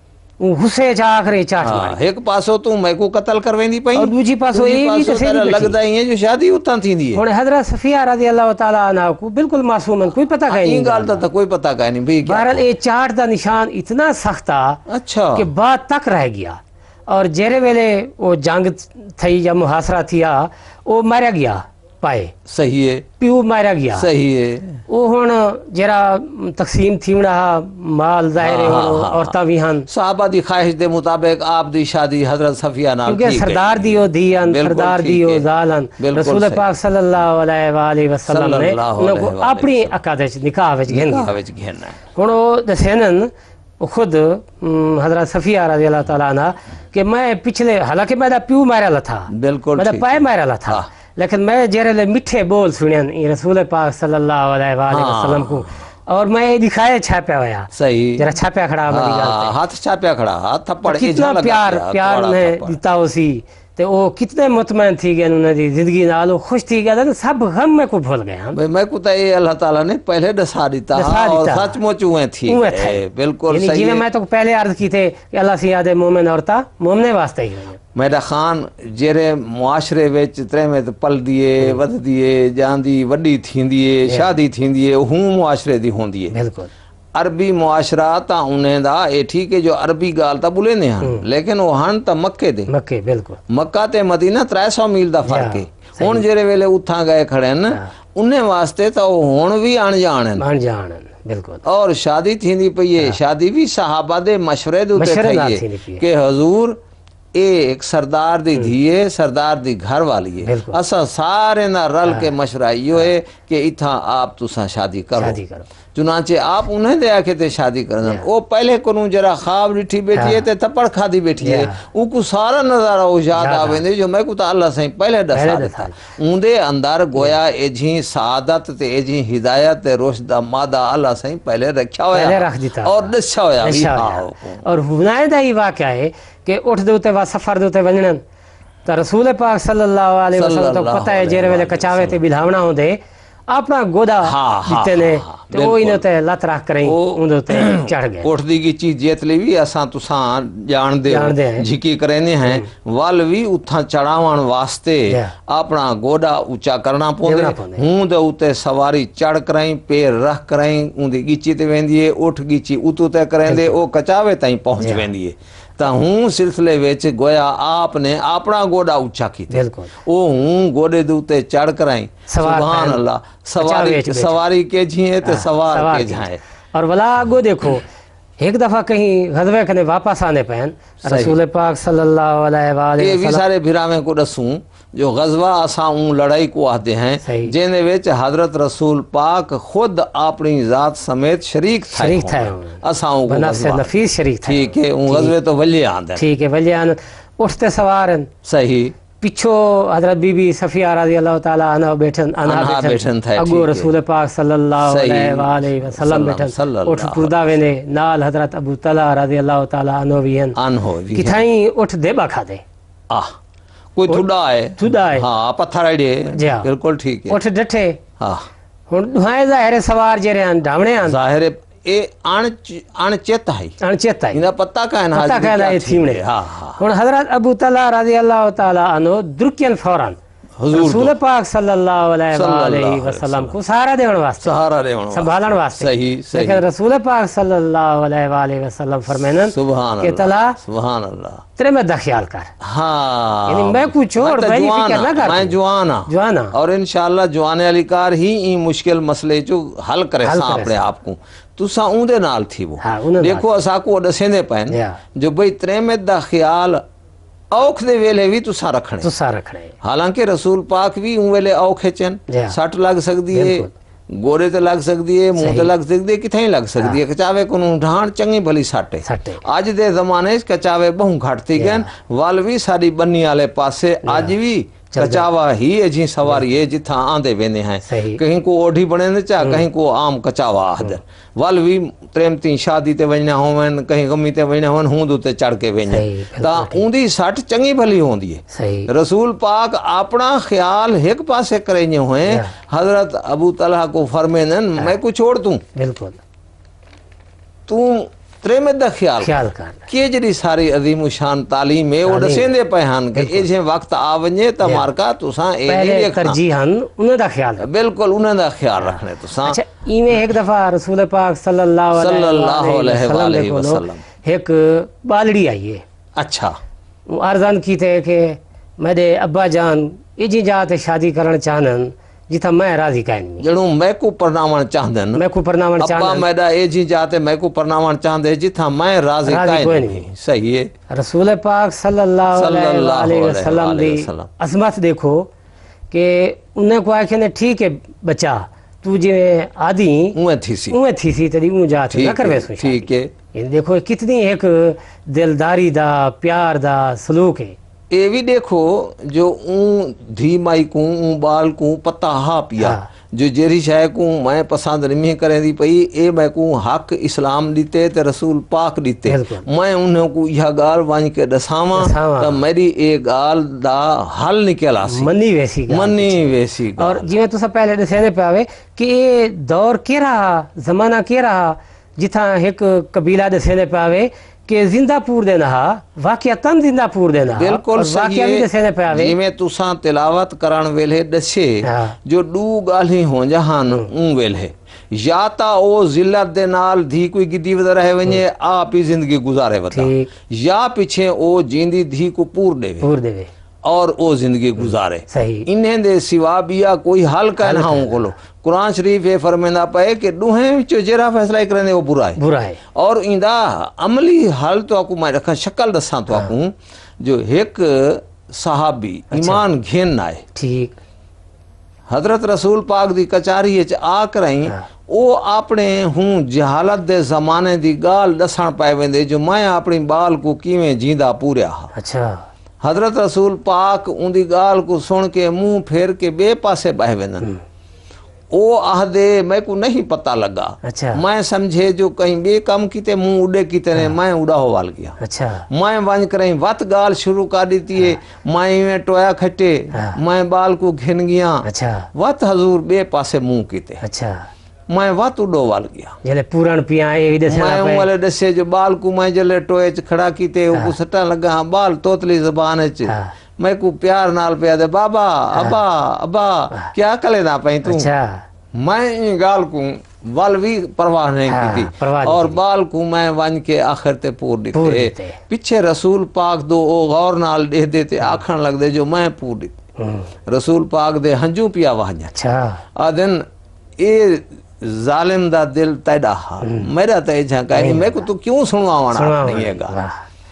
[SPEAKER 3] غصے چاہ کرے چاٹ ماری
[SPEAKER 4] ایک پاسو تو میں کو قتل کرویں دی پئی
[SPEAKER 3] اور دوجی پاسو اے بھی تے
[SPEAKER 4] تیرا لگدا ہی ہے جو شادی اتاں تھی دی ہے
[SPEAKER 3] اور حضرت صفیہ رضی اللہ تعالی عنہ کو بالکل معصومن کوئی پتہ کہیں نہیں
[SPEAKER 4] گال تا کوئی پتہ کہیں نہیں بھئی
[SPEAKER 3] بہرحال اے چاٹ دا نشان اتنا سخت تھا
[SPEAKER 4] اچھا
[SPEAKER 3] کہ بعد تک رہ گیا اور جیرے ویلے وہ جنگ تھی یا محاصرہ تھیا وہ مارا گیا پائے
[SPEAKER 4] صحیح ہے
[SPEAKER 3] پیو مارا گیا
[SPEAKER 4] صحیح ہے
[SPEAKER 3] وہ ہن جرا تقسیم تھی رہا مال ظاہر ہے عورتاں بھی ہن
[SPEAKER 4] صحابہ دی خواہش دے مطابق آپ دی شادی حضرت صفیہ نال
[SPEAKER 3] کیونکہ سردار دیو دھیان سردار دیو زالن رسول پاک صلی اللہ علیہ وآلہ وسلم نے انہوں کو اپنی عقادت نکاح وچ گھن گیا ہن وہ دسینن خود حضرت صفیہ رضی اللہ تعالیٰ عنہ کہ میں پچھلے حالانکہ میرا پیو مارا تھا
[SPEAKER 4] بالکل
[SPEAKER 3] میرا پائے مارا تھا لیکن میں جیرے میٹھے بول سنین رسول پاک صلی اللہ علیہ وآلہ وسلم کو اور میں دکھائے چھاپیا ہویا
[SPEAKER 4] صحیح
[SPEAKER 3] جرا چھاپیا کھڑا
[SPEAKER 4] ہاتھ چھاپیا کھڑا ہاتھ تھپڑ
[SPEAKER 3] کتنا پیار نے دیتا اسی تے وہ کتنے مطمئن تھی گئے انہوں نے زندگی نالو خوش تھی گیا تھا سب غم میں کو بھول گئے ہم
[SPEAKER 4] میں کو تا یہ اللہ تعالیٰ نے پہلے ڈسا دیتا اور سچ مچ ہوئے تھی بالکل صحیح ہے
[SPEAKER 3] میں تو پہلے عرض کی تھے کہ اللہ سے یاد مومن عورتہ مومنے واسطے ہی ہوئی
[SPEAKER 4] میرا خان جیرے معاشرے وچ ترے میں پل دیے ود دیے جان دی وڈی تھیندیے شادی تھیندیے ہوں معاشرے دی ہوندیے
[SPEAKER 3] بالکل
[SPEAKER 4] عربی معاشرہ تا انہیں دا اے ٹھیک ہے جو عربی گال تا بولے نہیں ہن لیکن وہ ہن تا مکے دے
[SPEAKER 3] مکے بالکل
[SPEAKER 4] مکہ تے مدینہ 300 میل دا فرق ہے ہن جیرے ویلے اتھاں گئے کھڑے ہیں انہیں واسطے تا ہن بھی آن جانن
[SPEAKER 3] بالکل
[SPEAKER 4] اور شادی تھیندی پئی ہے شادی بھی صحابہ دے مشورے دے تے تھئی کہ حضور ایک سردار دی دھیے سردار دی گھر والی ہے اسا سارے نہ رل کے مشورہ یہ ہے کہ اتھا آپ تساں شادی کرو چنانچہ آپ انہیں دے آکے تے شادی کرنا وہ پہلے کنوں جرا خواب ڈٹھی بیٹھی ہے تے تپڑ کھا دی بیٹھی ہے ان کو سارا نظارہ وہ یاد آویں دے جو میں کو تا اللہ سے پہلے ڈسا دیتا ان دے اندر گویا ایجیں سعادت تے ایجیں ہدایت تے رشد مادہ اللہ سے پہلے رکھا ہویا اور ڈسا ہویا
[SPEAKER 3] اور ہنائے دا ہی واقعہ ہے کہ اٹھ دوتے وا سفر دوتے ونجنن تا رسول پاک صلی اللہ علیہ وسلم تو پتہ ہے جیرے ویلے کچاوے تے بلھاونا ہوں دے اپنا گودا دیتے نے تو وہ انہوں تے لت رکھ کریں انہوں تے چڑھ گئے
[SPEAKER 4] اٹھ دی کی چیز جیت لی بھی اساں تساں جان دے جھکی کرنے ہیں وال بھی اتھاں چڑھاوان واسطے اپنا گودا اونچا کرنا پوندے ہوں دے اوتے سواری چڑھ کریں پیر رکھ کریں ان دی گیچی تے ویندی ہے اٹھ گیچی اتو تے کریں دے او کچاوے تائیں پہنچ ویندی ہے تا ہوں سلسلے ویچ گویا آپ نے اپنا گوڑا اونچا کی تھے او ہوں گوڑے دوتے چڑھ کرائیں سبحان اللہ سواری کے جھیں تے سوار کے جھائیں اور
[SPEAKER 3] ولا آگو دیکھو ایک دفعہ کہیں غزوے کنے واپس آنے پہن رسول پاک صلی اللہ علیہ وآلہ وسلم
[SPEAKER 4] یہ بھی سارے بھرامیں کو رسوں جو غزوہ اساں اون لڑائی کو آتے ہیں جینے ویچ حضرت رسول پاک خود اپنی ذات سمیت شریک تھا اساں اون کو
[SPEAKER 3] بنفس نفیس شریک تھا
[SPEAKER 4] ٹھیک ہے اون غزوے تو ولی آندھ ہیں
[SPEAKER 3] ٹھیک ہے ولی آندھ اٹھتے سوارن
[SPEAKER 4] صحیح
[SPEAKER 3] پچھو حضرت بی بی صفیہ رضی اللہ تعالیٰ عنہ بیٹھن اگو رسول پاک صلی اللہ علیہ وآلہ وسلم بیٹھن اٹھ پرداوے نے نال حضرت ابو طلحہ رضی اللہ تعالیٰ عنہ بھی ہیں کتھائیں اٹھ دے با کھا دے
[SPEAKER 4] کوئی تھوڑا ہے ہاں پتھر آئیڈے بالکل ٹھیک ہے
[SPEAKER 3] اٹھ ڈٹھے ہن دھوائیں ظاہر سوار جے رہے ہیں ڈھامنے ہیں
[SPEAKER 4] ظاہر اے آن چیتا ہے انہا پتہ کہنا
[SPEAKER 3] ہے تھیمنے ہن حضرت ابو طلحہ رضی اللہ تعالیٰ عنہ درکین فوراں رسول پاک صلی اللہ علیہ وآلہ وسلم کو سہارا دیون واسطے سنبھالن واسطے لیکن رسول پاک صلی اللہ علیہ وآلہ وسلم فرمینن کہ طلحہ
[SPEAKER 4] سبحان اللہ
[SPEAKER 3] تیرے میں دا خیال کر یعنی میں کچھ اور بہنی فکر نہ کر
[SPEAKER 4] میں جوانا اور انشاءاللہ جوانے علی کار ہی این مشکل مسئلے جو حل کرے ساں اپنے آپ کو تو ساں اون دے نال تھی وہ دیکھو اسا کو ڈسیں دے پہن جو بھئی تیرے میں دا خیال اوکھ دے ویلے بھی تسا رکھنے
[SPEAKER 3] حالانکہ
[SPEAKER 4] رسول پاک بھی ان ویلے اوکھے چن سٹ لگ سکتی ہے گورے تے لگ سکتی ہے، منہ تے لگ سکتی ہے، کتھیں لگ سکتی ہے. کچاوے کو ڈھان چنگی بھلی ساٹے. اج دے زمانے کچاوے بہوں گھٹ تھی گئے. ول بھی ساری بنی والے پاسے اج بھی کچاوا ہی ہے جی سواری ہے جتھاں آندے ویندے ہیں. کہیں کو اوڈھی بنے نے چا کہیں کو عام کچاوا آدن. ول بھی تریمتی شادی تے وجنا ہون کہیں غمی تے وجنا ہون ہوں تے چڑھ کے وینا تا اوندی سٹ چنگی بھلی ہوندی ہے. رسول پاک اپنا خیال ایک پاسے کریں ہوئے. حضرت ابو طلحہ کو فرمائن میں کو چھوڑ دوں
[SPEAKER 3] بالکل
[SPEAKER 4] تو تریمت دا خیال کر کہ جڑی ساری عظیم و شان تعلیم ہے وہ دسیندے پہان کہ اے جے وقت آونجے تا مارکا تساں اے نہیں دیکھنا
[SPEAKER 3] ترجیحاں انہاں دا خیال
[SPEAKER 4] بالکل انہاں دا خیال رکھنے تساں.
[SPEAKER 3] اچھا ایویں ایک دفعہ رسول پاک صلی اللہ علیہ وسلم ایک بالڑی آئی ہے.
[SPEAKER 4] اچھا
[SPEAKER 3] عرضان کیتے کہ میرے ابا جان یہ جی جاتے شادی کرن چاہنن جتھا میں راضی کائن
[SPEAKER 4] جڑوں میں کو پرناون چاہندن
[SPEAKER 3] میں کو پرناون چاہندن
[SPEAKER 4] ابا میرا اے جی جاتے میں کو پرناون چاہندے جتھا میں راضی کائن. صحیح ہے.
[SPEAKER 3] رسول پاک صلی اللہ علیہ وسلم دی عظمت دیکھو کہ انہیں کو آئے کہ ٹھیک ہے بچہ تو جی آدھی اوہ تھی سی تیری اوہ جاتے نہ کروے سو.
[SPEAKER 4] ٹھیک ہے.
[SPEAKER 3] دیکھو کتنی ایک دلداری دا پیار دا سلوک ہے.
[SPEAKER 4] اے بھی دیکھو جو اون دھی مائی کو اون بال کو پتہ ہا پیا جو جیری شاہ کو میں پسند نہیں کریں دی پئی اے میں کو حق اسلام دیتے تے رسول پاک دیتے میں انہوں کو یہ گال وانج کے دساواں تا میری اے گال دا حل نکلا سی منی ویسی گال.
[SPEAKER 3] اور جی میں تو سب پہلے دسینے پہ آوے کہ اے دور کی رہا زمانہ کی رہا جتھا ایک قبیلہ دسینے پہ آوے کہ زندہ پور دینا واقعتاً زندہ پور دینا.
[SPEAKER 4] بالکل صحیح ہے. جی میں تساں تلاوت کران ویلے دسے جو دو گالیں ہوں جہان اون ویلے یا تا او ذلت دے نال دھی کوئی گدی ود رہے ونجے آپ ہی زندگی گزارے وتا یا پیچھے او جیندی دھی کو پور دے اور او زندگی گزارے. انہیں دے سوا بیا کوئی حل کا نہ ہوں کولو. قرآن شریف یہ فرمیندہ پائے کہ دوہیں جو جیرا فیصلہ کرنے وہ برا ہے. اور اندہ عملی حل تو آکو میں رکھا شکل دساں تو آکو جو ایک صحابی ایمان گھین نائے
[SPEAKER 3] ٹھیک
[SPEAKER 4] حضرت رسول پاک دی کچاری آ کریں او اپنے ہوں جہالت دے زمانے دی گال دسان پائے ویندے جو میں اپنی بال کو کیویں جیندہ پوریا. اچھا حضرت رسول پاک ان دی گال کو سن کے منہ پھیر کے بے پاسے بہ ویندن. او آہدے میں کو نہیں پتہ لگا. میں سمجھے جو کہیں بے کم کیتے منہ اڑے کیتے نے میں اڑا ہو وال گیا. میں وانج کریں وط گال شروع کر دیتی ہے میں ٹویا کھٹے میں بال کو گھن گیا وط حضور بے پاسے منہ کیتے میں وط اڑو وال گیا.
[SPEAKER 3] جلے پورن پیائے
[SPEAKER 4] میں والے دسے جو بال کو میں جلے ٹوئے کھڑا کیتے وہ سٹا لگا بال توتلی زبان میں کو پیار نال پیا دے بابا ابا ابا کیا کلے نہ پہیں تو میں گال کو وال بھی پرواہ نہیں کی تھی اور بال کو میں وان کے آخر تے پور دیتے پیچھے رسول پاک دو او غور نال دے دیتے آکھن لگ دے جو میں پور دیتے. رسول پاک دے ہنجوں پیا وہاں آدن اے ظالم دا دل تیڑا میرا تے جھنکا ہے میں کو تو کیوں سنوانا نہیں ہے گا.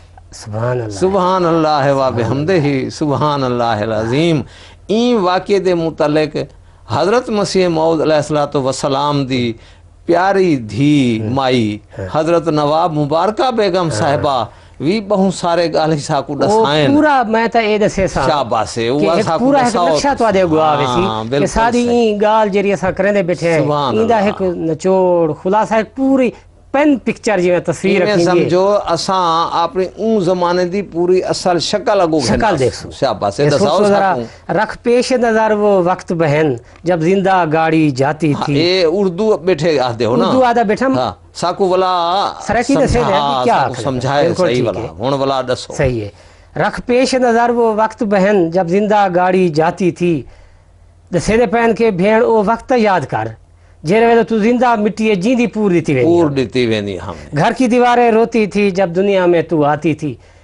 [SPEAKER 4] سبحان اللہ و بحمدہ سبحان اللہ العظیم. این واقعے دے متعلق حضرت مسیح موعود علیہ السلام دی پیاری دھی مائی حضرت نواب مبارکہ بیگم صاحبہ وی بہت سارے گالی ساکو دسائیں
[SPEAKER 3] پورا میں تا اے دسے سا
[SPEAKER 4] شاباس ہے
[SPEAKER 3] کہ ایک پورا ایک نقشہ تو آدھے گوا ویسی کہ سادی این گال جری ایسا کرنے دے بیٹھے ہیں ایندہ ایک نچوڑ خلاصہ ایک پوری پین پکچر جی میں تصویر رکھیں گے
[SPEAKER 4] سمجھو اساں اپنی اون زمانے دی پوری اصل شکل اگو
[SPEAKER 3] شکل دیکھو
[SPEAKER 4] شاباس ہے دساؤ
[SPEAKER 3] ساکو رکھ پیش نظر وہ وقت بہن جب زندہ گاڑی جاتی تھی.
[SPEAKER 4] اے اردو بیٹھے آدھے ہو نا
[SPEAKER 3] اردو آدھا بیٹھا
[SPEAKER 4] ساکو والا
[SPEAKER 3] سرکی دسے دے کیا
[SPEAKER 4] سمجھائے صحیح والا ہون والا دسو
[SPEAKER 3] صحیح ہے. رکھ پیش نظر وہ وقت بہن جب زندہ گاڑی جاتی تھی دسے دے پہن کے بھیڑ او وقت یاد کر جیرے ویدہ تو زندہ مٹی جیندی پور دیتی ویندی
[SPEAKER 4] ہم
[SPEAKER 3] گھر کی دیواریں روتی تھی جب دنیا میں تو آتی تھی.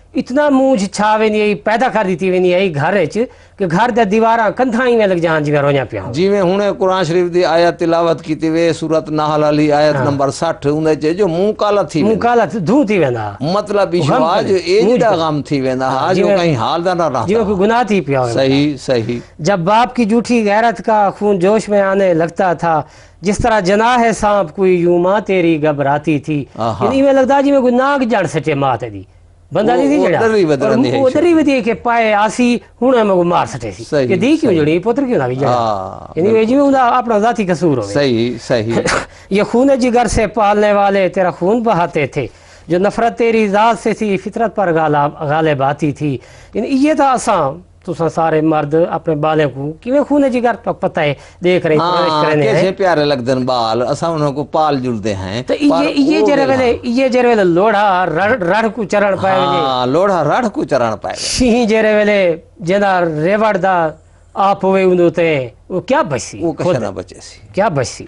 [SPEAKER 3] اتنا مونج چھا وینی پیدا کر دیتی وینی ہے گھر کہ گھر دے دیواراں کندھاں ہی میں لگ جان جی رویاں پیا
[SPEAKER 4] جی میں ہنے قرآن شریف دی آیت تلاوت کیتی وے سورت نحل علی آیت نمبر 60 اندے چ جو منہ کالا تھی
[SPEAKER 3] منہ کالا دھوں تھی ویندا
[SPEAKER 4] مطلب ایشو آج ایج دا غم تھی ویندا آج وہ کہیں حال دا نہ رہتا
[SPEAKER 3] جی کوئی گناہ تھی پیا
[SPEAKER 4] صحیح صحیح
[SPEAKER 3] جب باپ کی جھوٹی غیرت کا خون جوش میں آنے لگتا تھا جس طرح جناح سانپ کوئی یوں ماں تیری گھبراتی تھی یعنی میں لگتا جی میں کوئی ناگ جڑ سچے ماں تے دی بندہ نہیں تھی جڑا وہ ادھر ہی کہ پائے آسی ہوں میں کو مار سٹے سی کہ دی کیوں جڑی پتر کیوں نہ بھی جڑا یعنی جی میں اپنا ذاتی قصور ہو
[SPEAKER 4] صحیح صحیح
[SPEAKER 3] یہ خون جگر سے پالنے والے تیرا خون بہاتے تھے جو نفرت تیری ذات سے تھی فطرت پر غالب آتی تھی یعنی یہ تھا آسان تو سارے مرد اپنے بالے کو کیویں خون جگر تو پتہ ہے دیکھ رہے ہیں
[SPEAKER 4] کیسے پیارے لگدن بال اساں انہاں کو پال جلدے ہیں
[SPEAKER 3] تو یہ جرے ویلے لوڑا رڑ کو چرن پائے
[SPEAKER 4] ہاں لوڑا رڑ کو چرن پائے
[SPEAKER 3] شیہیں جرے ویلے جندا ریوڑ دا آپ ہوئے اندو تے وہ کیا بچی
[SPEAKER 4] وہ کچھ نہ بچے سی
[SPEAKER 3] کیا بچی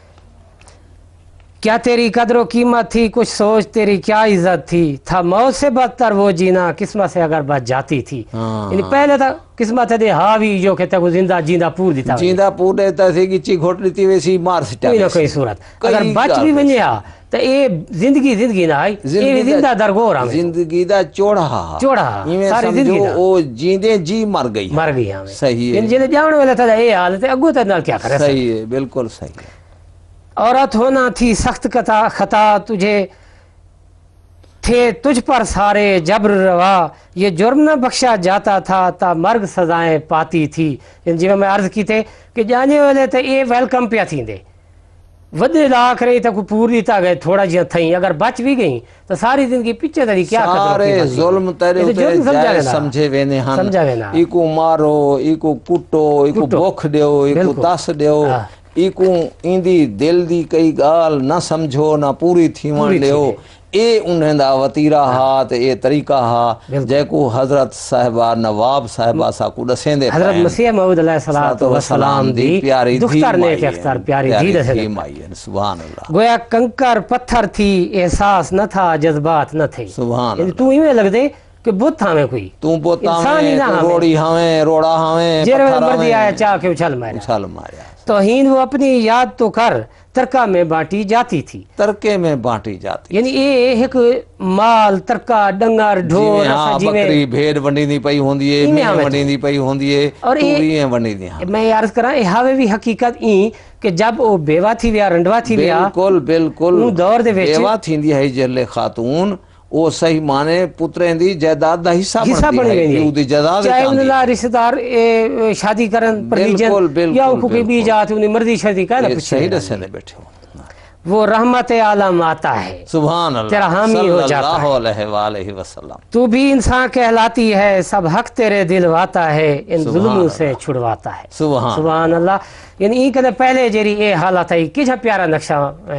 [SPEAKER 3] کیا تیری قدر و قیمت تھی کچھ سوچ تیری کیا عزت تھی تھا موت سے بدتر وہ جینا قسمت سے اگر بچ جاتی تھی یعنی پہلے تھا قسمت دے ہاوی جو کہتے ہیں زندہ جیندہ پور دیتا
[SPEAKER 4] جیندہ پور دیتا تھی کہ چی گھوٹ لیتی ویسی مار سٹا
[SPEAKER 3] کوئی نہ کوئی صورت اگر بچ بھی بنیا تو اے زندگی نہ آئی یہ زندہ درگور ہمیں
[SPEAKER 4] زندگی دا چوڑا
[SPEAKER 3] ساری زندگی دا
[SPEAKER 4] او جیندے جی مر گئی
[SPEAKER 3] ہمیں
[SPEAKER 4] صحیح ہے
[SPEAKER 3] جنہیں جاؤن والا تھا اے حالت ہے اگو تھا کیا کرے
[SPEAKER 4] صحیح ہے بالکل صحیح ہے
[SPEAKER 3] عورت ہونا تھی سخت خطا تجھے تھے تجھ پر سارے جبر روا یہ جرم نہ بخشا جاتا تھا تا مرگ سزائیں پاتی تھی جی میں عرض کی تھے کہ جانے والے تھے یہ ویلکم پیا تھی دے ودے لاکھ رہی تھا کوئی پور دیتا گئے تھوڑا جہاں تھیں اگر بچ بھی گئیں تو ساری زندگی پیچھے تھی کیا
[SPEAKER 4] سارے ظلم تیرے ہوتے جائے سمجھے وینے ہن ایکو مارو ایکو کٹو ایکو بوکھ دیو ایکو تاس دیو ایکو ایندی دل دی کئی گال نہ سمجھو نہ پوری تھیون لیو اے انہیں دا وطیرہ ہا تے اے طریقہ ہا جے کو حضرت صاحبہ نواب صاحبہ سا کو دسیں دے
[SPEAKER 3] حضرت مسیح موعود علیہ السلام دی
[SPEAKER 4] پیاری
[SPEAKER 3] دختر نیک اختر پیاری دی دسیں
[SPEAKER 4] سبحان اللہ
[SPEAKER 3] گویا کنکر پتھر تھی احساس نہ تھا جذبات نہ تھے
[SPEAKER 4] سبحان اللہ
[SPEAKER 3] تو ہی میں لگ دے کہ بت ہمیں کوئی
[SPEAKER 4] تو بت ہمیں تو روڑی ہمیں روڑا ہمیں
[SPEAKER 3] جیرے میں مردی آیا چاہ کے اچھل ماریا توہین وہ اپنی یاد تو کر ترکہ میں بانٹی جاتی تھی
[SPEAKER 4] ترکے میں بانٹی جاتی
[SPEAKER 3] یعنی یہ ایک مال ترکہ ڈنگر ڈھور
[SPEAKER 4] بکری بھیڑ ونڈی دی پئی ہوندی ہے میں ونڈی دی پئی ہوندی ہے توریاں ونڈی دی
[SPEAKER 3] میں عرض کراں یہ ہاوے بھی حقیقت این کہ جب وہ بیوہ تھی ویا رنڈوا تھی ویا
[SPEAKER 4] بالکل
[SPEAKER 3] دور دے وچ
[SPEAKER 4] بیوہ تھیندی ہے جلے خاتون وہ صحیح مانے پتریں دی جائیداد دا حصہ بڑھتی ہے وہ دی جائیداد
[SPEAKER 3] چاہے انہوں نے رشتہ دار شادی کرن پرلیجن یا ان کو کوئی بھی جاتے انہیں مردی شادی کرنا پچھے
[SPEAKER 4] صحیح رسے بیٹھے ہو
[SPEAKER 3] وہ رحمت عالم آتا ہے
[SPEAKER 4] سبحان اللہ
[SPEAKER 3] تیرا حامی ہو جاتا ہے
[SPEAKER 4] صلی اللہ علیہ وسلم
[SPEAKER 3] تو بھی انسان کہلاتی ہے سب حق تیرے دلواتا ہے ان ظلموں سے چھڑواتا ہے سبحان اللہ یعنی این کدے پہلے جیری اے حالت ہے کچھ پیارا نقشہ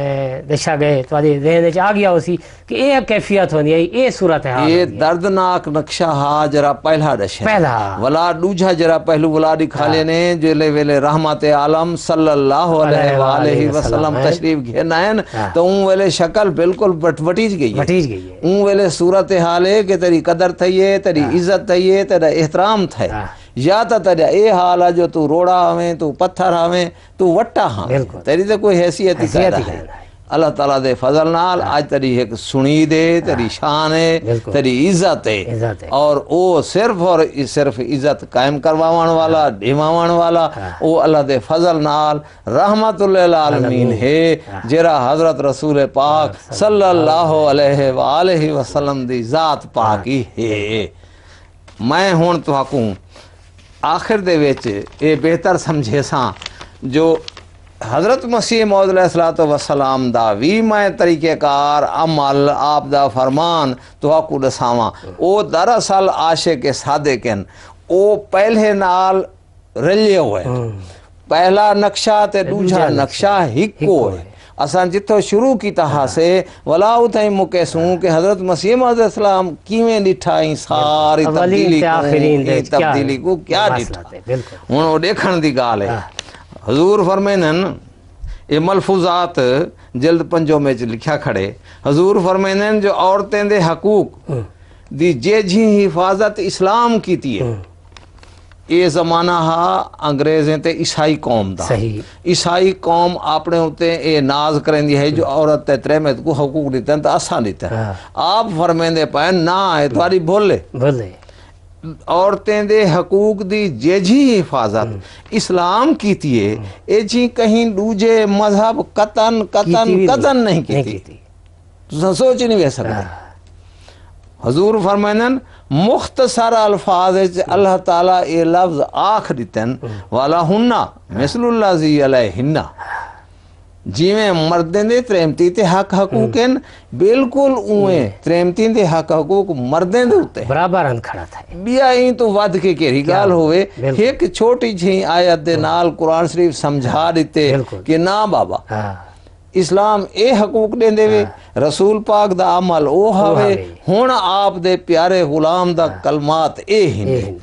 [SPEAKER 3] دشا گئے تو آدھی ذہن چ آ گیا اسی کہ اے کیفیت ہوندی ہے اے صورت ہے
[SPEAKER 4] یہ دردناک نقشہ ہا جرا پہلا دشا
[SPEAKER 3] پہلا
[SPEAKER 4] ولا دوجا جرا پہلو ولا دکھا لینے جلے ویلے رحمت عالم صلی اللہ علیہ وآلہ وسلم تشریف گھیرنا ہے تو اون ویلے شکل بالکل وٹیج گئی ہے اون ویلے صورت حال ہے کہ تیری قدر تھئیے تیری عزت تھئیے تیرا احترام تھے یا تا تیرا اے حال ہے جو تو روڑا ہمیں تو پتھر ہمیں تو وٹا ہمیں تیری تو کوئی حیثیت ہی ہے اللہ تعالیٰ دے فضل نال آج تیری ایک سنی دے تیری شان ہے تیری عزت ہے اور او صرف عزت قائم کرواوان والا دیواوان والا او اللہ دے فضل نال رحمت للعالمین ہے جرا حضرت رسول پاک صلی اللہ علیہ وآلہ وسلم دی ذات پاکی ہے میں ہون تو حقوں آخر دے ویچ اے بہتر سمجھے ساں جو حضرت مسیح موعود علیہ السلام دا وی میں طریقہ کار عمل آپ دا فرمان تو آکو دساواں او دراصل عاشق صادقن او پہلے نال رلے ہوئے پہلا نقشہ تے دوجا نقشہ ہکو ہے اساں جتھو شروع کی تہا سے ولا اتھیں مکیسوں کہ حضرت مسیح موعود علیہ السلام کیویں ڈٹھائیں ساری تبدیلی کو کیا ڈٹھا ہن او دیکھن دی گال ہے حضور فرمینن یہ ملفوظات جلد 5 میں لکھا کھڑے حضور فرمینن جو عورتیں دے حقوق دی جیجھی حفاظت اسلام کیتی ہے یہ زمانہ ہا انگریزیں تے عیسائی قوم دا عیسائی قوم اپنے ہوتے اے ناز کریں دی ہے جو عورت تے ترہمت کو حقوق دیتے ہیں تو آسان دیتے ہیں آپ فرمیندے پائیں نا ہے تواری بولے عورتیں دے حقوق دی جیجھی حفاظت اسلام کیتی ہے اے جی کہیں دوجے مذہب قطن نہیں کیتی تو سوچ نہیں بے سکتے حضور فرمائنن مختصر الفاظ اللہ تعالیٰ اے لفظ آخ دیتن والا ہننا مثل اللہ زی علیہننا جیویں مردیں دے تریمتی تے حق حقوقیں بالکل اویں تریمتی دے حق حقوق مردیں دے ہوتے ہیں
[SPEAKER 3] برابر ان کھڑا تھا
[SPEAKER 4] بیا این تو ود کے کیری گال ہوئے ایک چھوٹی جھی آیت دے نال قرآن شریف سمجھا دیتے کہ نا بابا اسلام اے حقوق دیں دے وے رسول پاک دا عمل او ہوئے ہون آپ دے پیارے غلام دا کلمات اے ہندے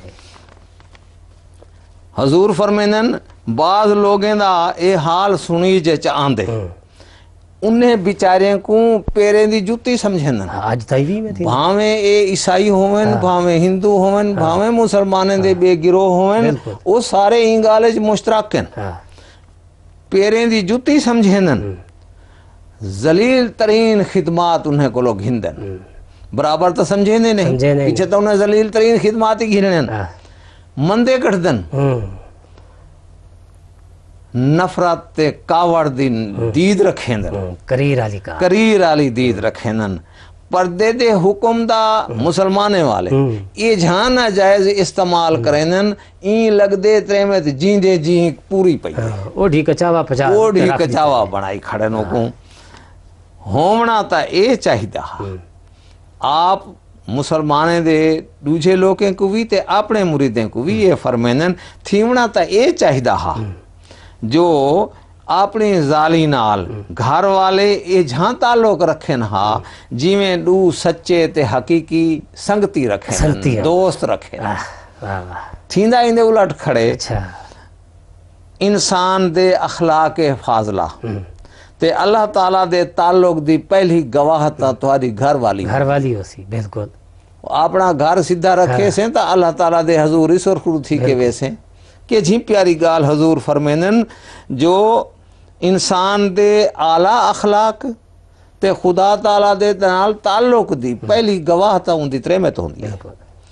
[SPEAKER 4] حضور فرمینن بعض لوگیں دا اے حال سنی جے چاہن دے انہیں بیچاریں کو پیریں دی جوتی سمجھنن
[SPEAKER 3] آج تائیوی میں تھی
[SPEAKER 4] بھاویں اے عیسائی ہوئن بھاویں ہندو ہوئن بھاویں مسلمانیں دے بے گروہ ہوئن وہ سارے انگالج مشترکن پیریں دی جوتی سمجھنن ذلیل ترین خدمات انہیں کو لوگ ہندن برابر تو سمجھیں نہیں پیچھے تو انہیں ذلیل ترین خدمات ہی گھنن مندے کٹدن نفرت تے کاوڑ دی دید رکھیندن کریر آلی دید رکھیندن پردے دے حکم دا مسلمانے والے یہ جہاں ناجائز استعمال کریندن این لگ دے تریمت جین دے جین پوری پئی
[SPEAKER 3] اوڑھی کچاوا
[SPEAKER 4] بنائی کھڑے نو کو ہومنا تا اے چاہیدہ آپ مسلمانے دے دوجے لوگیں کو بھی تے اپنے مریدیں کو بھی یہ فرمینن تھیونا تا اے چاہیدہ جو اپنی ذالی نال گھر والے اے جہاں تعلق رکھیں ہاں جی میں دو سچے تے حقیقی سنگتی رکھیں دوست رکھیں تھیندہ اندے الٹ کھڑے انسان دے اخلاق فاضلہ تے اللہ تعالیٰ دے تعلق دی پہلی گواہتا تمہاری گھر والی
[SPEAKER 3] ہو سی بالکل
[SPEAKER 4] اپنا گھر سیدھا رکھے سے تا اللہ تعالیٰ دے حضور اس اور خود تھی کے ویسے کہ جھی پیاری گال حضور فرمینن جو انسان دے اعلیٰ اخلاق تے خدا تعالیٰ دے نال تعلق دی پہلی گواہتا ہوں دی تریمت ہوں دی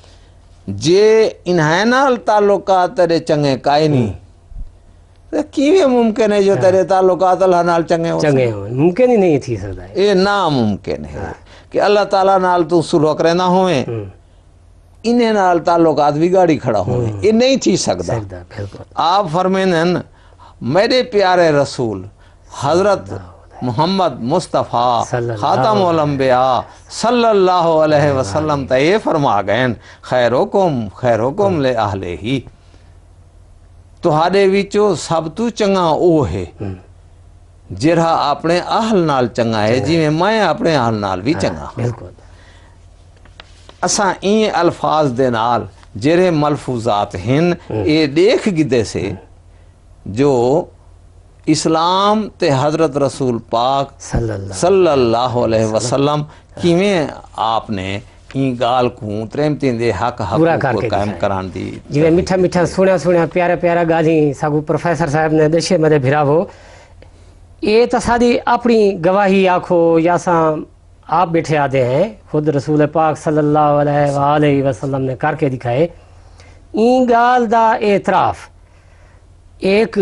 [SPEAKER 4] جے انہیں نال تعلقات تیرے چنگے کائے نہیں کیویں ممکن ہے جو تیرے تعلقات اللہ نال چنگے ہو
[SPEAKER 3] ممکن ہی نہیں تھی سکتا ہے
[SPEAKER 4] یہ ناممکن ہے کہ اللہ تعالیٰ نال تو سلوک کرنا ہوئے انہیں نال تعلقات بھی گاڑی کھڑا ہوئے یہ نہیں تھی سکتا آپ فرمینن میرے پیارے رسول حضرت محمد مصطفیٰ خاتم الانبیاء صلی اللہ علیہ وسلم تا یہ فرما گئن خیرکم لے اہلے ہی تہاڈے وچوں سب تو چنگا او ہے جڑا اپنے اہل نال چنگا ہے جی میں اپنے اہل نال بھی چنگا بالکل اساں این الفاظ دے نال جڑے ملفوظات ہیں اے دیکھ گدے سے جو اسلام تے حضرت رسول پاک صلی اللہ علیہ وسلم کیویں آپ نے این گال کو تریمتیں دے حق کو قائم کران دی
[SPEAKER 3] جی میٹھا میٹھا سنیا پیارا پیارا گالی ساگو پروفیسر صاحب نے دشے مدے بھراو یہ تو سادی اپنی گواہی آکھو یا ساں آپ بیٹھے آدھے ہیں خود رسول پاک صلی اللہ علیہ وآلہ وسلم نے کر کے دکھائے این گال دا اعتراف ایک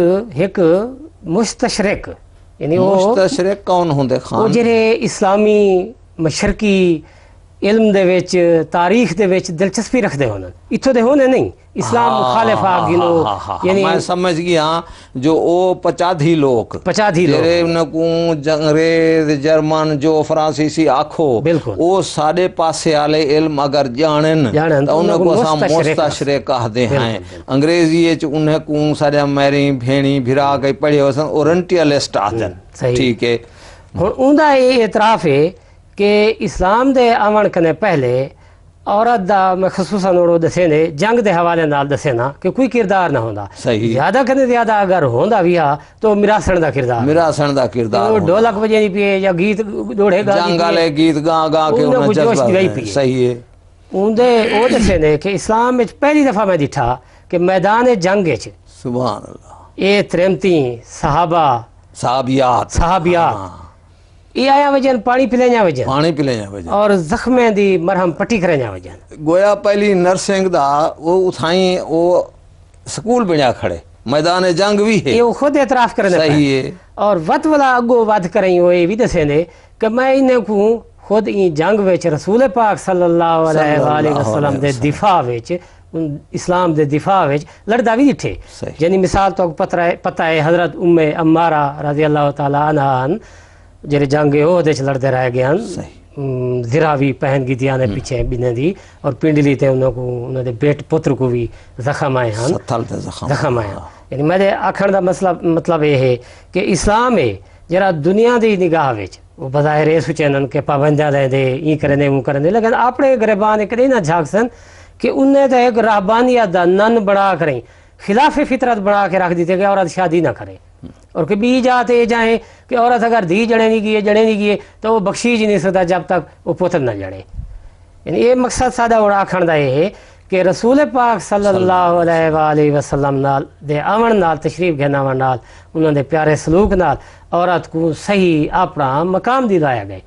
[SPEAKER 3] مستشرق یعنی
[SPEAKER 4] مستشرق کون ہوندے خان
[SPEAKER 3] وہ جڑے اسلامی مشرقی علم دے وچ تاریخ دے وچ دلچسپی رکھ دے ہونا اتھو دے ہونے نہیں اسلام مخالف آگینو
[SPEAKER 4] یعنی میں سمجھ گیا جو او پچادھی لوگ جرے انکوں انگریز جرمن جو فرانسیسی آکھو او ساڑے پاسے آلے علم اگر جانن تو انکوں ساں مستشرق کہہ دے ہیں انگریزی انکوں ساڑے میری بھینی بھرا گئی پڑھے ہوسن اورنٹیلسٹ آدن ٹھیک ہے
[SPEAKER 3] اندہ یہ اعتراف ہے کہ اسلام دے آمن کنے پہلے عورت دا میں خصوصاً اوڑو دسے نے جنگ دے حوالے نال دسے نا کہ کوئی کردار نہ ہوندا زیادہ کنے زیادہ اگر ہوندا بھی ہا تو مراسن دا کردار وہ ڈھولک بجے نہیں پیے یا گیت دوڑے گا
[SPEAKER 4] جنگ والے گیت گا کے انہیں جذبہ صحیح ہے
[SPEAKER 3] اندے او دسے نے کہ اسلام وچ پہلی دفعہ میں ڈٹھا کہ میدان جنگ وچ
[SPEAKER 4] سبحان اللہ
[SPEAKER 3] اے ترمتی صحابہ صحابیات یہ آیا وجن پانی پلے وجن اور زخمیں دی مرہم پٹی کرے وجن
[SPEAKER 4] گویا پہلی نرسنگ دا وہ اتھائیں وہ سکول بنیا کھڑے میدان جنگ بھی ہے
[SPEAKER 3] یہ خود اعتراف کرنے
[SPEAKER 4] صحیح ہے
[SPEAKER 3] اور وط والا اگو ود کریں وہ بھی دسے نے کہ میں انہیں کو خود این جنگ وچ رسول پاک صلی اللہ علیہ وآلہ وسلم دے دفاع وچ اسلام دے دفاع وچ لڑدا بھی ڈٹھے یعنی مثال تو پتہ ہے حضرت ام عمارہ رضی اللہ تعالی عنہ جڑے جنگ عہد وچ لڑدے رہ گئے ہیں زراوی پہن گئی تھی پیچھے بنے دی اور پنڈلی تے انہوں دے بیٹ پتر کو بھی زخم آئے ہیں زخم آئے ہیں یعنی میرے آکھن دا مطلب یہ ہے کہ اسلام ہے جرا دنیا دی نگاہ وچ وہ بظاہر یہ سوچن کہ پابندیاں لے دے این کرن دے وہ کرن دے لیکن اپنے گریبان ایک نہیں نہ جھاگ سن کہ انہیں تو ایک رہبانیت دا نن بڑا کریں خلاف فطرت بڑا کے رکھ دیتے کہ عورت شادی نہ کرے اور کہ بھی جاتے جائیں کہ عورت اگر دھی جڑے نہیں گئے تو وہ بخشی جی نہیں سکتا جب تک وہ پتر نہ جڑے یعنی یہ مقصد سادہ اور آکھن دا یہ ہے کہ رسول پاک صلی اللہ علیہ وآلہ وسلم نال دے آمن نال تشریف گھناون نال انہوں دے پیارے سلوک نال عورت کو صحیح اپنا مقام دلایا گئے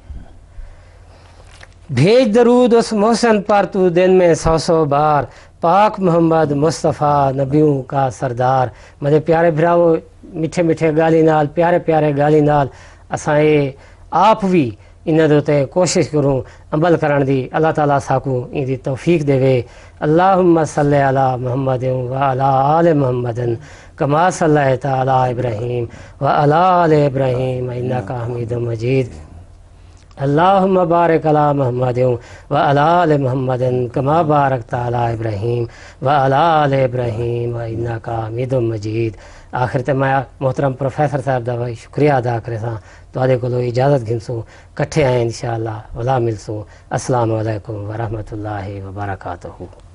[SPEAKER 3] بھیج درود اس محسن پر تو دن میں 100 بار پاک محمد مصطفیٰ نبیوں کا سردار مجھے پیارے بھراؤ میٹھے میٹھے گالی نال پیارے پیارے گالی نال اساں آپ بھی انہاں دے تے کوشش کروں عمل کرن دی اللہ تعالیٰ ساکو ان دی توفیق دے وے اللہم صلی علی محمد و علی آل محمد کما صلیت علی ابراہیم و علی آل ابراہیم انک حمید مجید اللہم بارک علی محمد و علی آل محمد کما بارکت علی ابراہیم و علی آل ابراہیم انک حمید مجید آخر تے میں محترم پروفیسر صاحب دا بھائی شکریہ ادا کرے ساں تو آدھے کو اجازت گھنسوں کٹھے آئیں انشاءاللہ ولا ملسوں السلام علیکم ورحمۃ اللہ وبرکاتہ